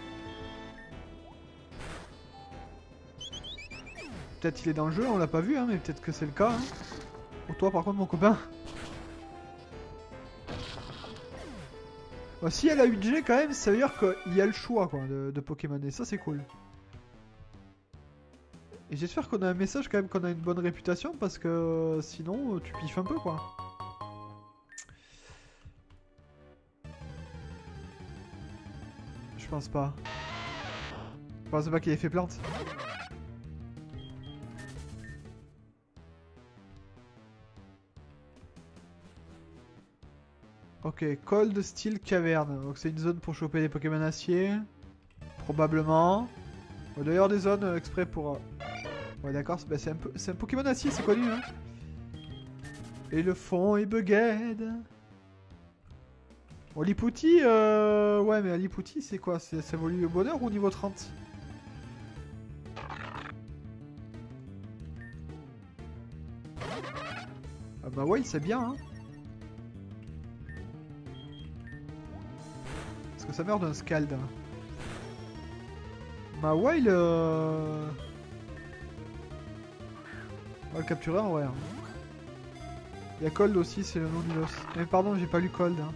A: Peut-être il est dans le jeu, on l'a pas vu, hein, mais peut-être que c'est le cas. Hein. Pour toi, par contre, mon copain. Bon, si elle a 8G quand même, ça veut dire qu'il y a le choix quoi, de Pokémon, et ça c'est cool. Et j'espère qu'on a un message quand même qu'on a une bonne réputation, parce que sinon tu piffes un peu quoi. Je pense pas. Je pense pas qu'il ait fait plante. Ok, Cold Steel Caverne. Donc c'est une zone pour choper des Pokémon acier. Probablement. D'ailleurs des zones exprès pour... Ouais d'accord, c'est un Pokémon acier, c'est connu hein. Et le fond est bugged. Bon, Lipouti, ouais mais Lipouti c'est quoi? Ça évolue au bonheur ou au niveau 30? Ah bah ouais, c'est bien, hein. Est-ce que ça meurt d'un scald? Mawile, on va le capturer en vrai. Hein. Il y a Cold aussi, c'est le nom du boss. Mais pardon, j'ai pas lu Cold. Hein.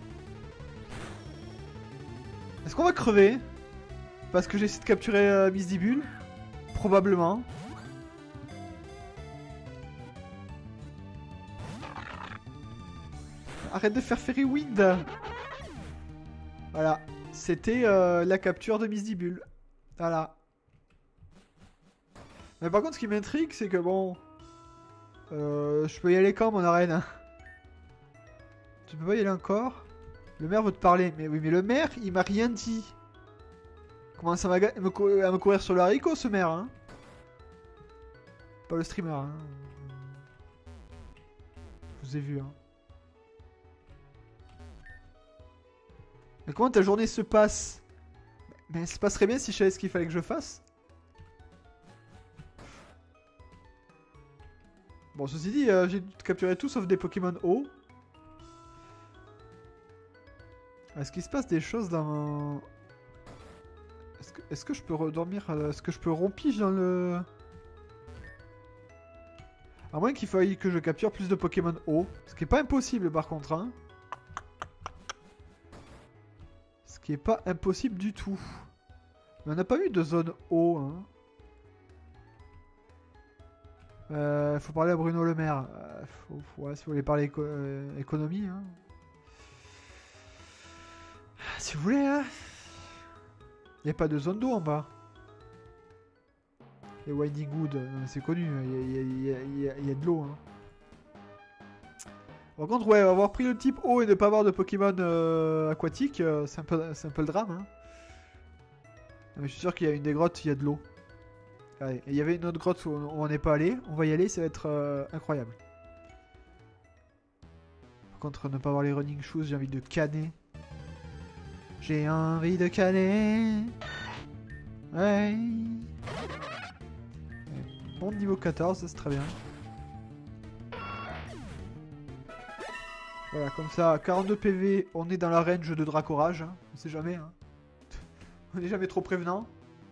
A: Est-ce qu'on va crever? Parce que j'essaie de capturer Misdibule? Probablement. Arrête de faire Fairy Wind. Voilà. C'était la capture de Misdibule. Voilà. Mais par contre, ce qui m'intrigue, c'est que bon... je peux y aller quand, mon arène? Tu peux pas y aller encore? Le maire veut te parler. Mais oui, mais le maire, il m'a rien dit. Comment ça va à me courir sur le haricot, ce maire, hein? Pas le streamer, hein. Je vous ai vu, hein. Mais comment ta journée se passe? Mais elle se passerait bien si je savais ce qu'il fallait que je fasse. Bon, ceci dit, j'ai capturé tout sauf des Pokémon eau. Est-ce qu'il se passe des choses dans mon... Est-ce que je peux redormir? Est-ce que je peux rompige dans le... À moins qu'il faille que je capture plus de Pokémon eau. Ce qui est pas impossible par contre, hein. Ce qui est pas impossible du tout. Mais on n'a pas eu de zone eau, hein. Faut parler à Bruno Le Maire. Ouais, si vous voulez parler économie, hein. Si vous voulez, hein. Il n'y a pas de zone d'eau en bas. Les Winding Wood, c'est connu, il y a de l'eau. Hein. Par contre, ouais, avoir pris le type eau et ne pas avoir de Pokémon aquatique, c'est un peu le drame. Hein. Mais je suis sûr qu'il y a une des grottes, il y a de l'eau. Il y avait une autre grotte où on n'est pas allé. On va y aller, ça va être incroyable. Par contre, ne pas avoir les running shoes, j'ai envie de canner. J'ai envie de canner. Ouais. Bon, niveau 14, c'est très bien. Voilà, comme ça, 42 PV, on est dans la range de Dracorage. Hein. On sait jamais. Hein. On n'est jamais trop prévenant.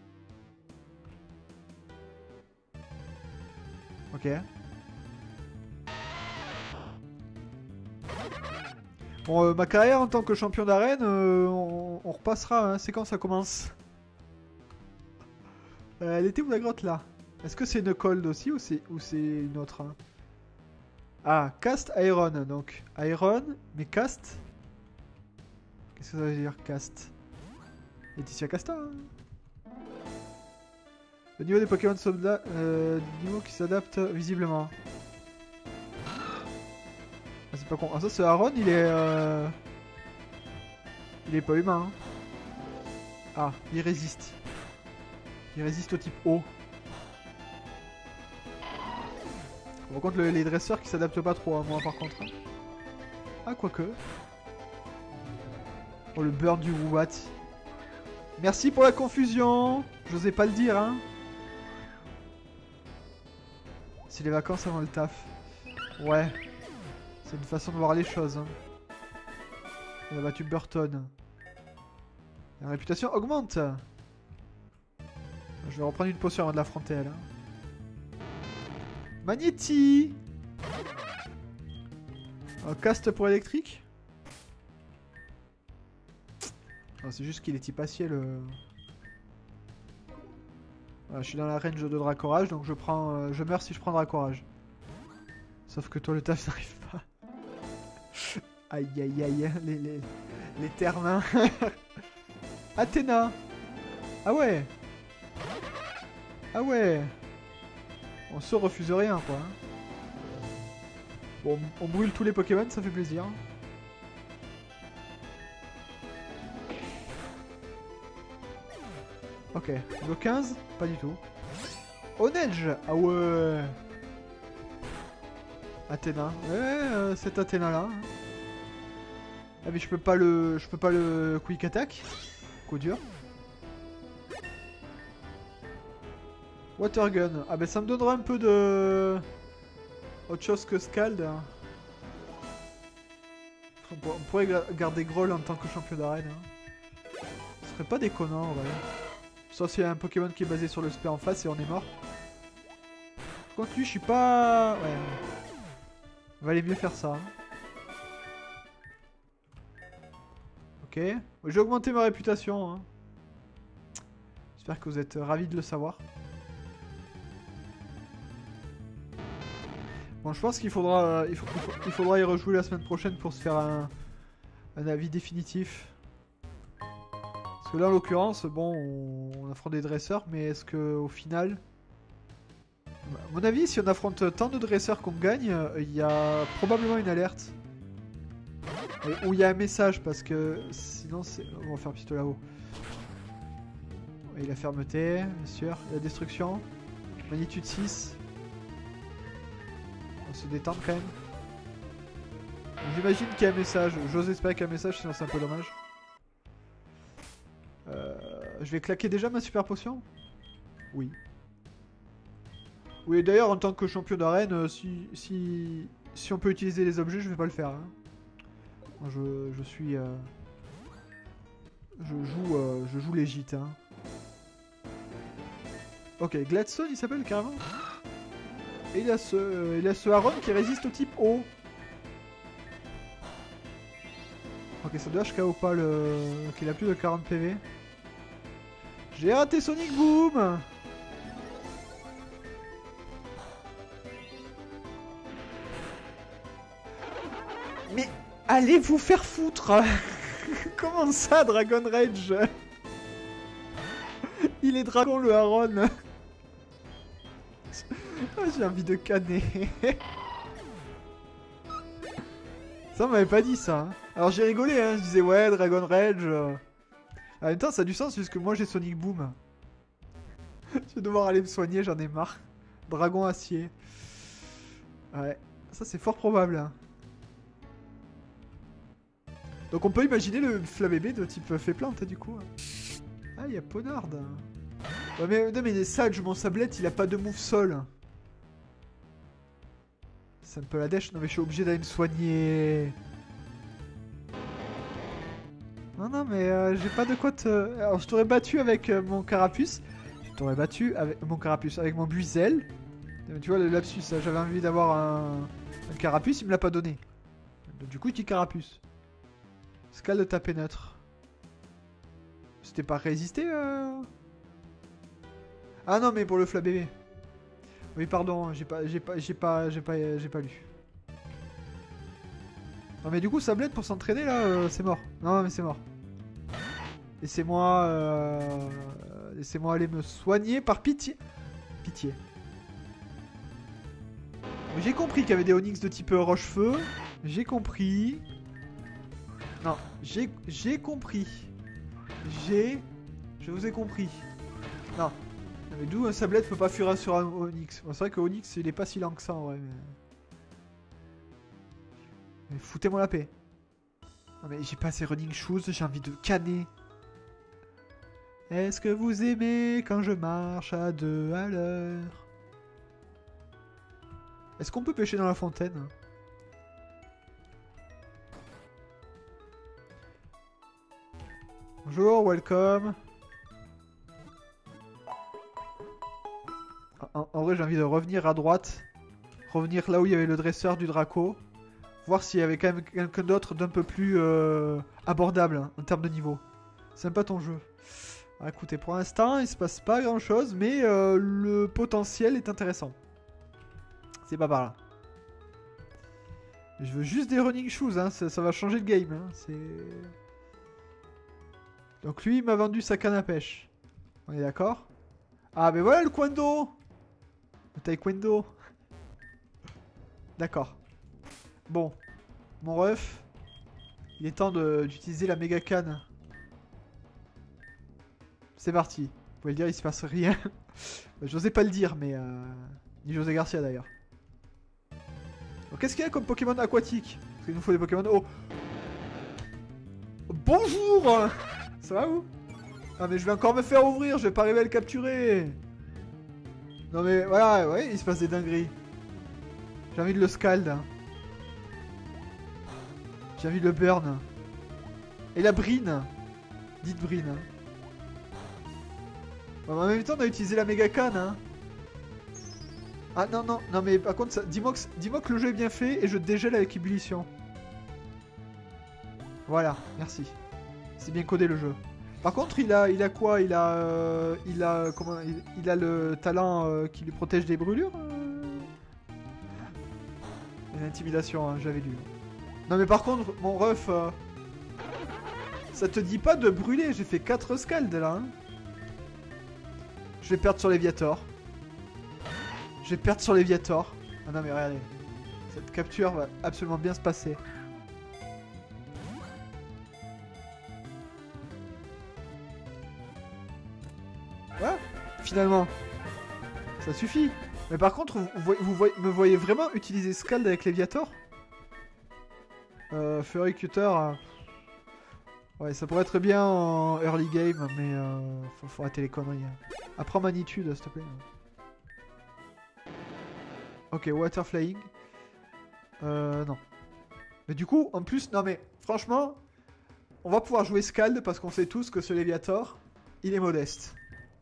A: Ok. Bon, ma carrière en tant que champion d'arène, on repassera. Hein. C'est quand ça commence? Elle était où la grotte là? Est-ce que c'est une cold aussi ou c'est une autre hein? Ah, cast Iron. Donc, Iron, mais cast. Qu'est-ce que ça veut dire, cast? Laetitia Casta. Hein. Le niveau des Pokémon niveau qui s'adapte visiblement. Ah, c'est pas con. Ah, ça, c'est Aaron, il est. Il est pas humain. Hein. Ah, il résiste. Il résiste au type eau. Par contre, les dresseurs qui s'adaptent pas trop à moi, par contre. Ah, quoique. Oh, le burn du Woobat. Merci pour la confusion. J'osais pas le dire, hein. C'est les vacances avant le taf. Ouais. C'est une façon de voir les choses. Hein. On a battu Burton. La réputation augmente. Je vais reprendre une potion avant de l'affronter, elle. Hein. Magnéti. Cast pour électrique. C'est juste qu'il est type acier le... Voilà, je suis dans la range de Dracorage, donc je prends, je meurs si je prends Dracorage. Sauf que toi le taf n'arrive pas. Aïe aïe aïe, les termes. Hein. Athéna. Ah ouais. Ah ouais. On se refuse rien quoi. Bon, on brûle tous les Pokémon, ça fait plaisir. Ok, niveau 15, pas du tout. Onedge. Ah ouais. Athéna. Ouais, cet Athéna là. Ah mais je peux pas le quick attack. Coup dur. Water gun. Ah ben ça me donnera un peu de autre chose que Scald. On pourrait garder Groll en tant que champion d'arène. Hein. Ce serait pas déconnant en vrai. Sauf s'il y a un Pokémon qui est basé sur le spé en face et on est mort. Par contre lui je suis pas... Ouais. On va aller mieux faire ça. Hein. Ok. J'ai augmenté ma réputation. Hein. J'espère que vous êtes ravis de le savoir. Bon, je pense qu'il faudra, il faudra y rejouer la semaine prochaine pour se faire un avis définitif. Parce que là, en l'occurrence, bon, on affronte des dresseurs, mais est-ce que au final... À mon avis, si on affronte tant de dresseurs qu'on gagne, il y a probablement une alerte. Ou il y a un message, parce que sinon, on va faire pistolet là-haut. Et la fermeté, bien sûr. La destruction. Magnitude 6. On va se détendre quand même. J'imagine qu'il y a un message. J'ose espérer qu'il y a un message, sinon c'est un peu dommage. Je vais claquer déjà ma super potion. Oui. Oui, d'ailleurs, en tant que champion d'arène, si on peut utiliser les objets, je vais pas le faire. Hein. Je suis... je joue légit. Hein. Ok, Gladstone, il s'appelle carrément. Et il a ce Aaron qui résiste au type eau. Ok, ça doit KO pas le... qu'il a plus de 40 PV. J'ai raté Sonic Boom. Mais allez vous faire foutre. Comment ça, Dragon Rage? Il est dragon le Aaron. Oh, j'ai envie de canner. Ça on m'avait pas dit ça. Hein. Alors j'ai rigolé, hein. Je disais ouais, Dragon Rage. En même temps ça a du sens puisque moi j'ai Sonic Boom. Je vais devoir aller me soigner, j'en ai marre. Dragon acier. Ouais, ça c'est fort probable. Hein. Donc on peut imaginer le Flabébé de type fait plante du coup. Ah, il y a Ponard. Ouais, mais non, mais Sage, mon sablette, il a pas de move sol. Ça me peut la dèche. Non, mais je suis obligé d'aller me soigner. Non, non, mais j'ai pas de quoi te... Alors, je t'aurais battu avec mon carapuce. Je t'aurais battu avec mon carapuce, avec mon buizel. Tu vois, le lapsus, j'avais envie d'avoir un carapuce, il me l'a pas donné. Donc, du coup, il dit carapuce. Scale de taper neutre. C'était pas résisté Ah non, mais pour le Flabébé. Oui, pardon, j'ai pas lu. Non, mais du coup, Sablette pour s'entraîner là, c'est mort. Non, mais c'est mort. Laissez-moi aller me soigner par pitié. Pitié. J'ai compris qu'il y avait des Onyx de type roche-feu. J'ai compris. Non, j'ai compris. Je vous ai compris. Non. Mais d'où un Sablette peut pas fuir sur un Onyx. Bon, c'est vrai que Onyx il est pas si lent que ça en vrai. Mais foutez-moi la paix. Non mais j'ai pas assez running shoes, j'ai envie de canner. Est-ce que vous aimez quand je marche à 2 à l'heure? Est-ce qu'on peut pêcher dans la fontaine? Bonjour, welcome. En vrai, j'ai envie de revenir à droite. Revenir là où il y avait le dresseur du Draco. Voir s'il y avait quand même quelqu'un d'autre d'un peu plus abordable hein, en termes de niveau. C'est sympa ton jeu. Alors, écoutez, pour l'instant, il se passe pas grand chose, mais le potentiel est intéressant. C'est pas par là. Je veux juste des running shoes, hein, ça va changer le game. Hein, donc lui, il m'a vendu sa canne à pêche. On est d'accord? Ah, mais voilà le coin d'eau! Le taekwondo. D'accord. Bon. Mon ref. Il est temps d'utiliser la méga canne. C'est parti. Vous pouvez le dire, il se passe rien. J'osais pas le dire, mais... Ni José Garcia d'ailleurs. Qu'est-ce qu'il y a comme Pokémon aquatique? Parce qu'il nous faut des Pokémon... Oh! Bonjour! Ça va vous? Ah mais je vais encore me faire ouvrir, je vais pas arriver à le capturer. Non mais voilà, ouais, il se passe des dingueries. J'ai envie de le scald. J'ai envie de le burn. Et la brine. Dites brine. Hein. Bon, en même temps, on a utilisé la méga canne. Hein. Ah non, non, non, mais par contre, dis-moi que le jeu est bien fait et je dégèle avec ébullition. Voilà, merci. C'est bien codé le jeu. Par contre, il a quoi? Il a le talent qui lui protège des brûlures. Une intimidation, hein, j'avais lu. Non mais par contre, mon ref, ça te dit pas de brûler. J'ai fait 4 scalds là. Hein. Je vais perdre sur Léviator. Je vais perdre sur Léviator. Ah non mais regardez. Cette capture va absolument bien se passer. Ouais, finalement. Ça suffit. Mais par contre, vous me voyez vraiment utiliser Scald avec Léviator? Fury Cutter... Ouais, ça pourrait être bien en early game, mais faut arrêter les conneries. Apprends Magnitude, s'il te plaît. Ok, Water Flying. Non. Mais du coup, en plus, non mais, franchement, on va pouvoir jouer Scald parce qu'on sait tous que ce Léviator, il est modeste.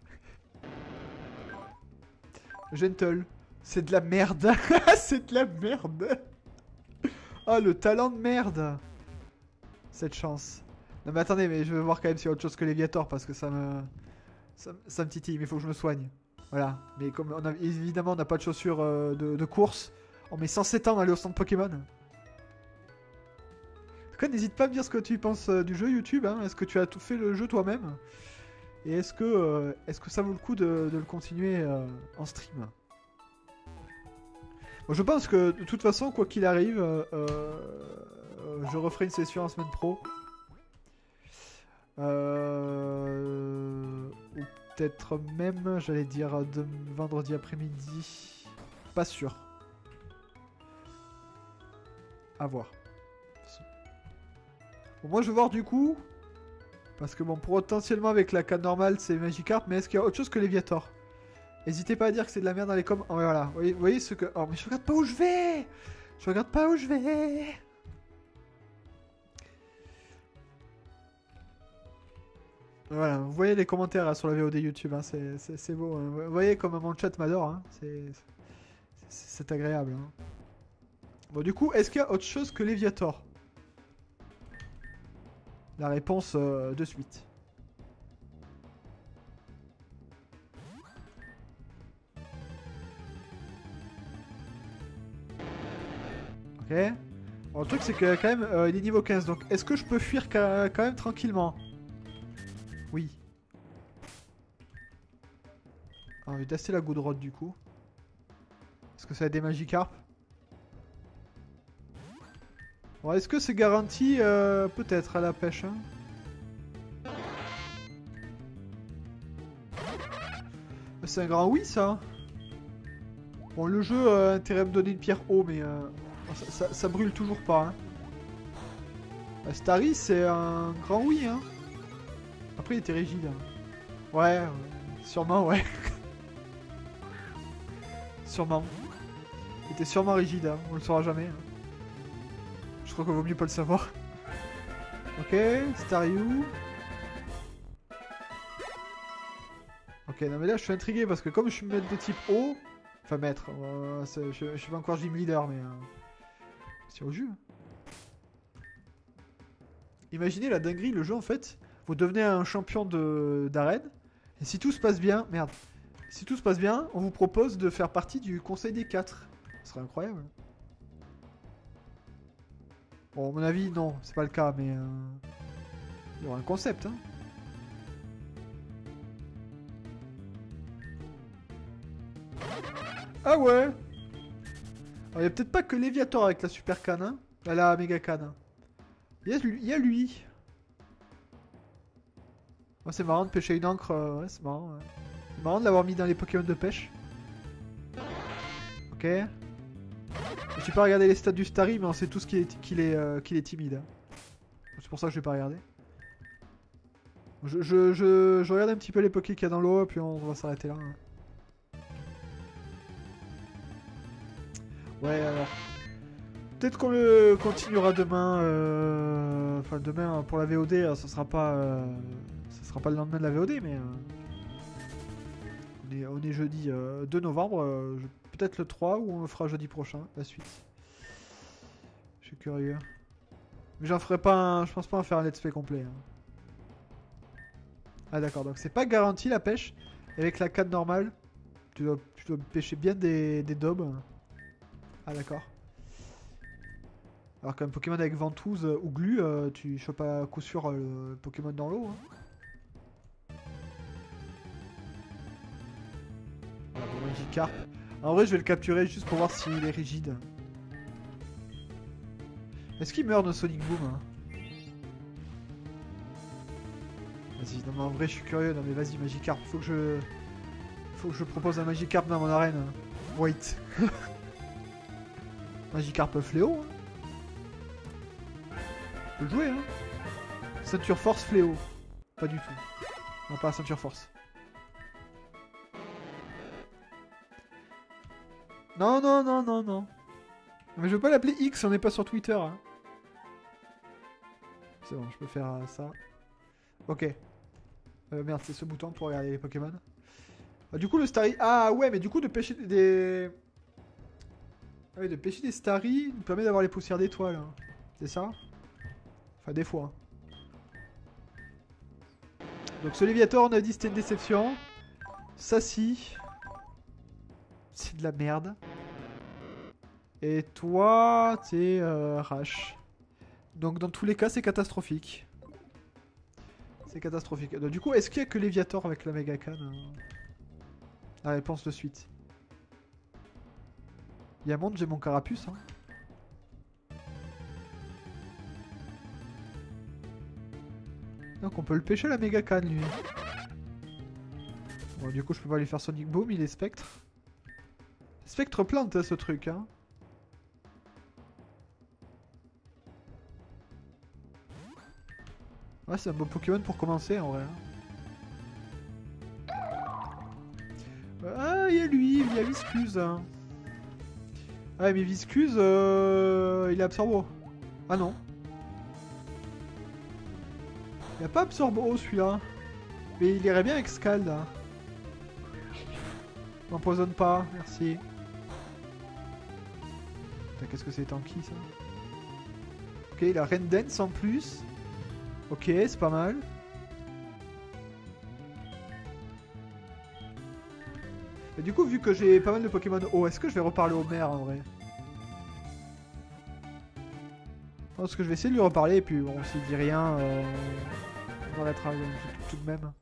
A: Gentle. C'est de la merde. C'est de la merde. Oh, le talent de merde. Cette chance. Non mais attendez, mais je vais voir quand même s'il y a autre chose que Léviator parce que ça me titille, mais il faut que je me soigne. Voilà. Mais comme évidemment on n'a pas de chaussures de course, on met 107 ans à aller au centre Pokémon. En tout cas, n'hésite pas à me dire ce que tu penses du jeu YouTube. Hein. Est-ce que tu as tout fait le jeu toi-même? Et est-ce que ça vaut le coup de le continuer en stream? Bon, je pense que de toute façon, quoi qu'il arrive, je referai une session en semaine pro. Ou peut-être même, j'allais dire, de vendredi après-midi. Pas sûr. À voir. Bon, moi je vais voir du coup. Parce que bon, potentiellement avec la canne normale c'est Magikarp, mais est-ce qu'il y a autre chose que Léviator? N'hésitez pas à dire que c'est de la merde dans les coms. Oh, voilà, vous voyez ce que... Oh mais je regarde pas où je vais. Je regarde pas où je vais. Voilà, vous voyez les commentaires là, sur la VOD YouTube, hein, c'est beau. Hein. Vous voyez comme mon chat m'adore, hein. C'est agréable. Hein. Bon du coup, est-ce qu'il y a autre chose que Léviator? La réponse de suite. Ok. Bon, le truc c'est que quand même il est niveau 15, donc est-ce que je peux fuir quand même tranquillement? Oui. Alors, je vais tester la Goodrod du coup. Est-ce que ça a des Magikarp? Bon, est-ce que c'est garanti peut-être à la pêche hein? C'est un grand oui ça. Bon le jeu a intérêt à me donner une pierre haut mais ça brûle toujours pas. Hein. Starry c'est un grand oui hein. Après il était rigide. Hein. Ouais, sûrement ouais. Sûrement. Il était sûrement rigide, hein. On le saura jamais. Hein. Je crois qu'il vaut mieux pas le savoir. Ok, Staryu. Ok, non mais là je suis intrigué parce que comme je suis maître de type eau, enfin maître, je suis pas encore gym leader mais c'est au jeu. Imaginez la dinguerie, le jeu en fait, vous devenez un champion d'arène et si tout se passe bien, merde, si tout se passe bien, on vous propose de faire partie du conseil des 4. Ce serait incroyable. Bon, à mon avis, non, c'est pas le cas, mais il y aura un concept, hein. Ah ouais. Alors, il y a peut-être pas que Léviator avec la super canne, hein. La méga canne. Hein. Il y a lui. Oh, c'est marrant de pêcher une encre, ouais, c'est marrant. Ouais. C'est marrant de l'avoir mis dans les Pokémon de pêche. Ok. Je suis pas regardé les stats du Starry, mais on sait tous qu'il est timide. Hein. C'est pour ça que je vais pas regarder. Je regarde un petit peu les Poké qu'il y a dans l'eau, puis on va s'arrêter là. Hein. Ouais, alors. Peut-être qu'on le continuera demain. Enfin, demain pour la VOD, ça sera pas le lendemain de la VOD, mais on est jeudi 2 novembre. Peut-être le 3 ou on le fera jeudi prochain, la suite. Je suis curieux. Mais j'en ferai pas je pense pas en faire un let's play complet. Hein. Ah d'accord, donc c'est pas garanti la pêche. Avec la canne normale, tu dois pêcher bien des daubes. Ah d'accord. Alors qu'un Pokémon avec ventouse ou glu, tu chopes à coup sûr le Pokémon dans l'eau. Hein. Voilà, pour Magikarp. En vrai, je vais le capturer juste pour voir s'il est rigide. Est-ce qu'il meurt de Sonic Boom hein? Vas-y, non mais en vrai, je suis curieux. Non mais vas-y, Magikarp, faut que je propose un Magikarp dans mon arène. Wait. Magikarp Fléau. Hein. Faut le jouer, hein. Ceinture Force Fléau. Pas du tout. Non, pas Ceinture Force. Non, non, non, non, non. Mais je veux pas l'appeler X, on n'est pas sur Twitter. Hein. C'est bon, je peux faire ça. Ok. Merde, c'est ce bouton pour regarder les Pokémon. Du coup, le Starry... Ah ouais, mais du coup, de pêcher des... Ah oui, de pêcher des Starry nous permet d'avoir les poussières d'étoiles. Hein. C'est ça? Enfin, des fois. Donc, ce Léviator, on a dit c'était une déception. Ça, si. C'est de la merde. Et toi, t'es Rash. Donc, dans tous les cas, c'est catastrophique. C'est catastrophique. Donc, du coup, est-ce qu'il y a que Léviator avec la Mega Canne La réponse de suite. Yamond, j'ai mon carapuce. Hein. Donc on peut le pêcher la méga canne lui. Bon du coup je peux pas lui faire Sonic Boom, il est spectre. Spectre plante hein, ce truc hein. Ouais c'est un beau Pokémon pour commencer en vrai. Ah il y a lui, il y a Viscuse. Hein. Ah mais Viscuse il est Absorbo. Ah non. Il a pas Absorbo celui-là. Mais il irait bien avec Scald. Hein. M'empoisonne pas, merci. Qu'est-ce que c'est tanky ça? Ok, il a Rendance en plus. Ok, c'est pas mal. Et du coup, vu que j'ai pas mal de Pokémon eau, est-ce que je vais reparler au maire en vrai? Je pense que je vais essayer de lui reparler et puis bon, s'il dit rien, on arrêtera tout de même.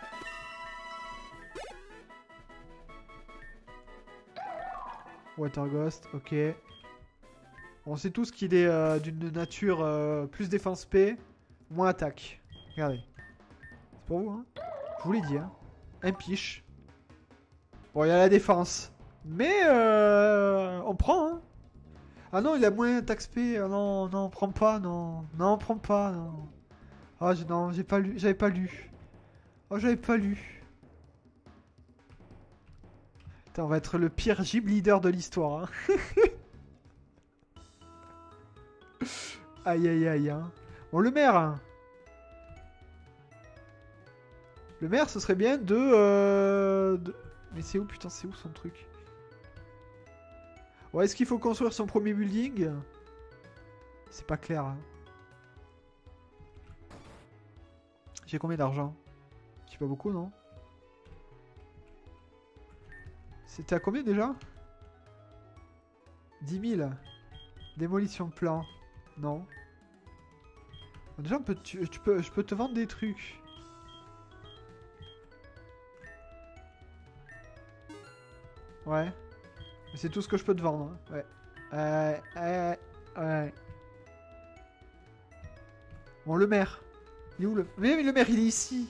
A: Water Ghost, ok. On sait tous qu'il est d'une nature plus défense P, moins attaque. Regardez. C'est pour vous, hein. Je vous l'ai dit, hein. Un piche. Bon, il y a la défense. Mais on prend, hein. Ah non, il a moins attaque SP. Ah non, non, on prend pas, non. Non, on prend pas, non. Ah non, j'ai pas lu. J'avais pas lu. Oh, j'avais pas lu. Putain, on va être le pire gym leader de l'histoire, hein. Aïe aïe aïe hein. Bon le maire hein. Le maire ce serait bien de... Mais c'est où putain c'est où son truc? Ouais est-ce qu'il faut construire son premier building? C'est pas clair hein. J'ai combien d'argent? J'ai pas beaucoup non? C'était à combien déjà? 10 000. Démolition de plan. Non. Déjà, je peux te vendre des trucs. Ouais. Mais c'est tout ce que je peux te vendre. Hein. Ouais. Ouais. Bon, le maire. Il est où le... Mais le maire, il est ici.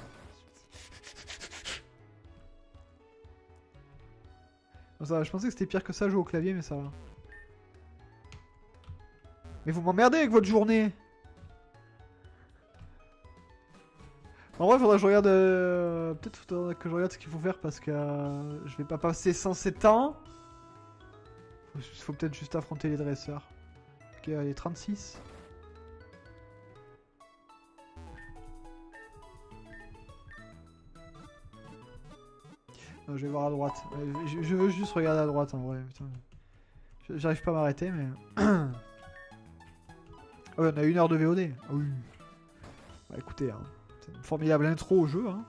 A: Bon, ça va, je pensais que c'était pire que ça, jouer au clavier, mais ça va. Mais vous m'emmerdez avec votre journée. En vrai, faudrait que je regarde... Peut-être faudrait que je regarde ce qu'il faut faire parce que je vais pas passer 107 ans. Faut peut-être juste affronter les dresseurs. Ok, allez, 36. Non, je vais voir à droite. Je veux juste regarder à droite en vrai. J'arrive pas à m'arrêter, mais... Ah ouais, on a 1 heure de VOD. Ah oui. Bah écoutez, hein, c'est une formidable intro au jeu. Hein.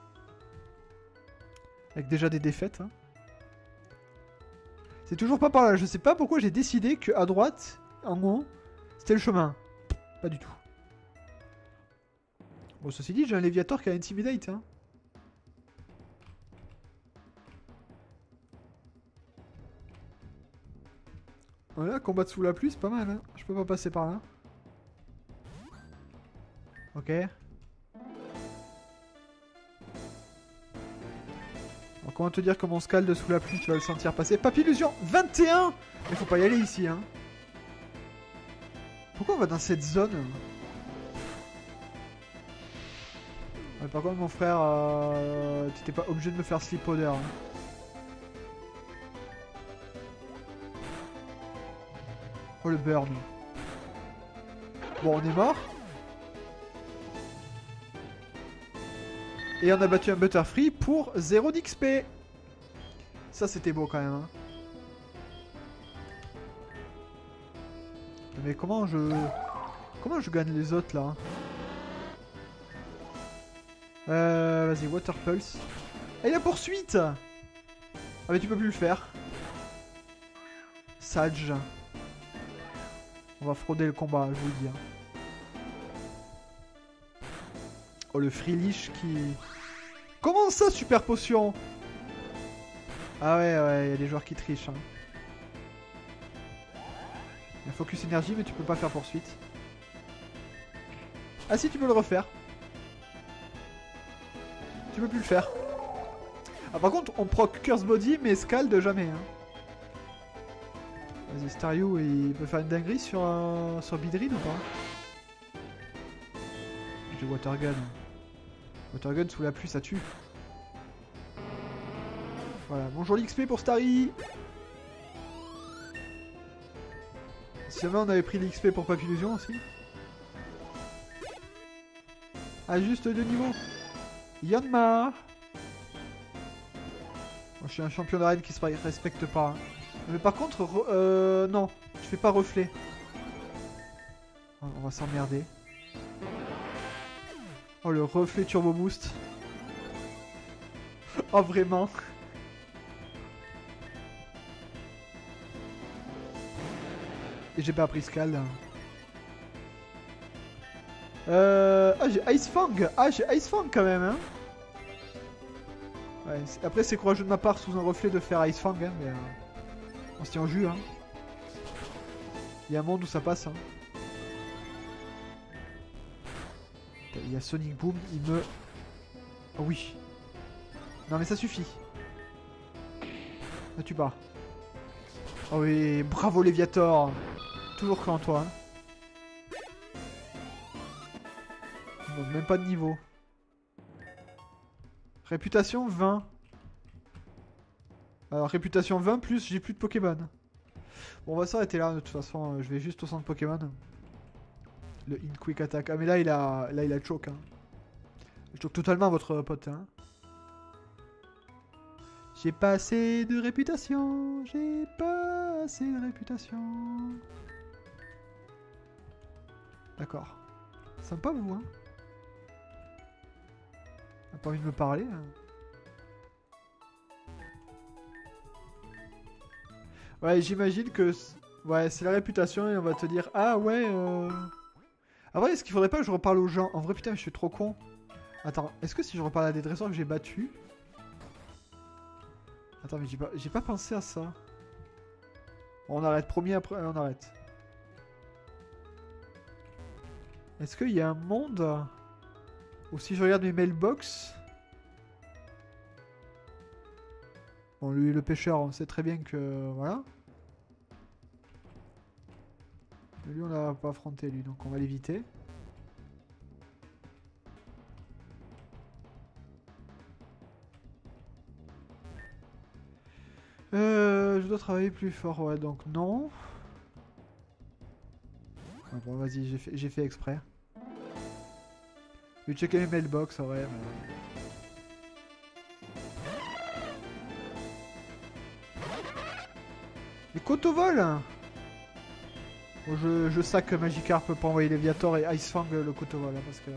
A: Avec déjà des défaites. Hein. C'est toujours pas par là. Je sais pas pourquoi j'ai décidé que à droite, en gros, c'était le chemin. Pas du tout. Bon, ceci dit, j'ai un Léviator qui a Intimidate. Hein. Voilà, combattre sous la pluie, c'est pas mal. Hein. Je peux pas passer par là. Ok. Alors, comment te dire que mon scald sous la pluie, tu vas le sentir passer. Papillusion 21. Mais faut pas y aller ici, hein. Pourquoi on va dans cette zone? Ouais, par contre, mon frère, t'étais pas obligé de me faire slip odeur. Hein. Oh le burn. Bon, on est mort. Et on a battu un Butterfree pour 0 d'XP. Ça, c'était beau quand même. Hein. Mais comment je gagne les autres là? Vas-y, Water Pulse. Et la poursuite! Ah mais tu peux plus le faire. Sage. On va frauder le combat, je vous le dis. Hein. Oh, le Freelish qui... Comment ça, super potion? Ah ouais, il y a des joueurs qui trichent. Hein. Il y a Focus énergie, mais tu peux pas faire poursuite. Ah si, tu peux le refaire. Tu peux plus le faire. Ah par contre, on proc Curse Body, mais Scald jamais. Hein. Vas-y, Staryu, il peut faire une dinguerie sur Bidrin ou pas? J'ai Water Gun. Water Gun sous la pluie, ça tue. Voilà, bon joli XP pour Starry. Si jamais on avait pris l'XP pour Papillusion aussi. Ah, juste 2 niveaux. Yanma. Moi, je suis un champion d'arène qui se respecte pas. Hein. Mais par contre, non, je fais pas reflet. On va s'emmerder. Oh, le reflet Turbo Boost. Oh, vraiment. Et j'ai pas pris Scald. Ah, j'ai Ice Fang. Ah, j'ai Ice Fang quand même, hein. Ouais, après, c'est courageux de ma part sous un reflet de faire Ice Fang, hein, mais on se tient en jus, hein. Il y a un monde où ça passe, hein. Il y a Sonic Boom, il me... Oh oui. Non mais ça suffit. Ne tue pas. Oh oui, bravo Léviator. Toujours cru en toi. Hein. Donc même pas de niveau. Réputation 20. Alors réputation 20 plus j'ai plus de Pokémon. Bon on va s'arrêter là de toute façon. Je vais juste au centre Pokémon. Le In Quick Attack. Ah mais là il a choke. Hein. Je choke totalement votre pote. Hein. J'ai pas assez de réputation. J'ai pas assez de réputation. D'accord. Sympa vous hein. T'as pas envie de me parler hein. Ouais j'imagine que... Ouais c'est la réputation et on va te dire... Ah ouais Ah ouais est-ce qu'il faudrait pas que je reparle aux gens? En vrai putain je suis trop con. Attends, est-ce que si je reparle à des dresseurs que j'ai battus... Attends mais j'ai pas pensé à ça. Bon, on arrête, promis après on arrête. Est-ce qu'il y a un monde... Ou si je regarde mes mailbox... Bon lui le pêcheur on sait très bien que... Voilà. Mais lui on l'a pas affronté lui donc on va l'éviter. Je dois travailler plus fort, ouais, donc non. Ah bon, vas-y, j'ai fait exprès. Je vais checker mes mailbox, ouais. Les Cotovol. Bon, je sac Magikarp pour envoyer Léviator et Icefang le Cotovol, hein, parce que...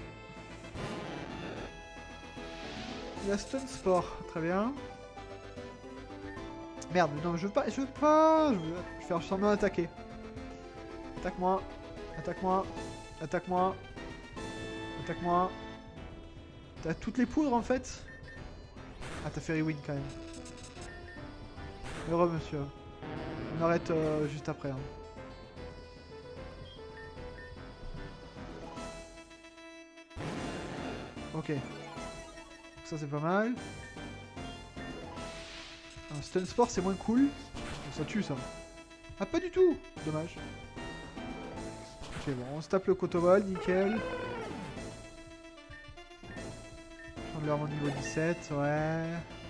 A: Il a Stun Sport, très bien. Merde, non, je veux pas, je veux faire semblant d'attaquer. Attaque-moi, attaque-moi, attaque-moi, attaque-moi. T'as toutes les poudres en fait. Ah, t'as fait rewind quand même. Heureux monsieur. On arrête juste après. Hein. Ok. Ça c'est pas mal. Un Stun Sport c'est moins cool. Ça tue ça. Ah pas du tout. Dommage. Ok bon, on se tape le Cotovol, nickel. Chandler mon niveau 17, ouais.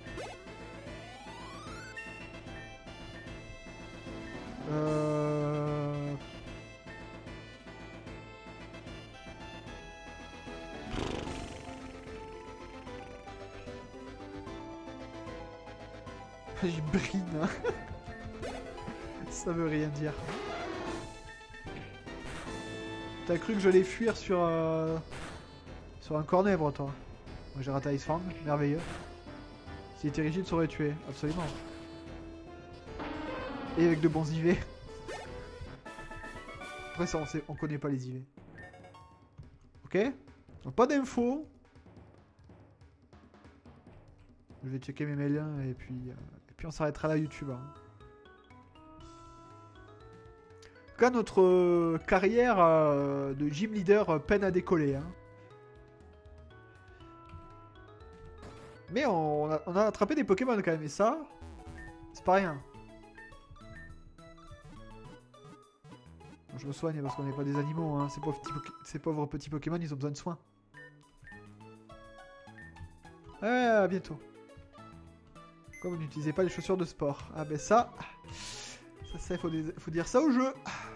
A: J'ai brine. Ça veut rien dire. T'as cru que j'allais fuir sur un cornèvre, toi. J'ai raté Icefang, merveilleux. S'il était rigide, ça aurait tué, absolument. Et avec de bons IV. Après ça, on connaît pas les IV. Ok. Donc pas d'infos. Je vais checker mes mails et puis on s'arrêtera là YouTube. Hein. En tout cas, notre carrière de gym leader peine à décoller. Hein. Mais on a attrapé des Pokémon quand même, et ça, c'est pas rien. Bon, je me soigne parce qu'on n'est pas des animaux, hein. Ces pauvres petits Pokémon, ils ont besoin de soins. Ouais, à bientôt. Pourquoi vous n'utilisez pas les chaussures de sport? Ah ben ça, faut dire ça au jeu.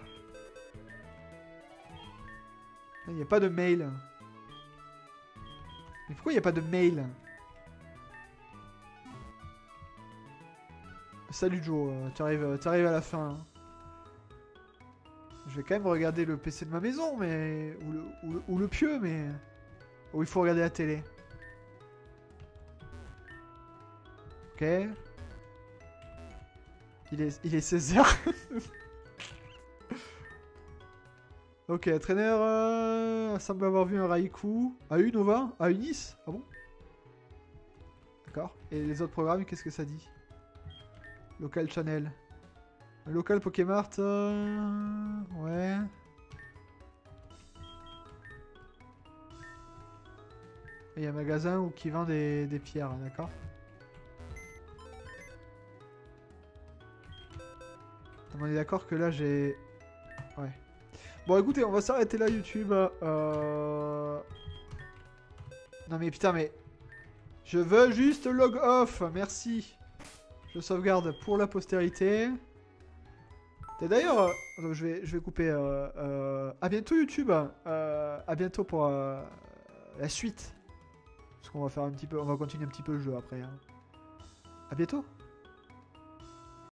A: Il n'y a pas de mail. Mais pourquoi il n'y a pas de mail? Salut Joe, tu arrives à la fin. Hein. Je vais quand même regarder le PC de ma maison, mais ou le pieu, mais où il faut regarder la télé. Ok. Il est 16h. Ok, entraîneur semble avoir vu un Raikou. A1 Nova? A1 Nice? Ah bon? D'accord. Et les autres programmes, qu'est-ce que ça dit? Local Channel. Local Pokémart. Ouais. Il y a un magasin où qui vend des pierres, d'accord. On est d'accord que là j'ai... Ouais. Bon écoutez, on va s'arrêter là YouTube. Non mais putain mais... Je veux juste log off, merci. Je sauvegarde pour la postérité. Et d'ailleurs, je vais couper. À bientôt YouTube. À bientôt pour la suite. Parce qu'on va faire un petit peu, on va continuer un petit peu le jeu après. Hein. À bientôt.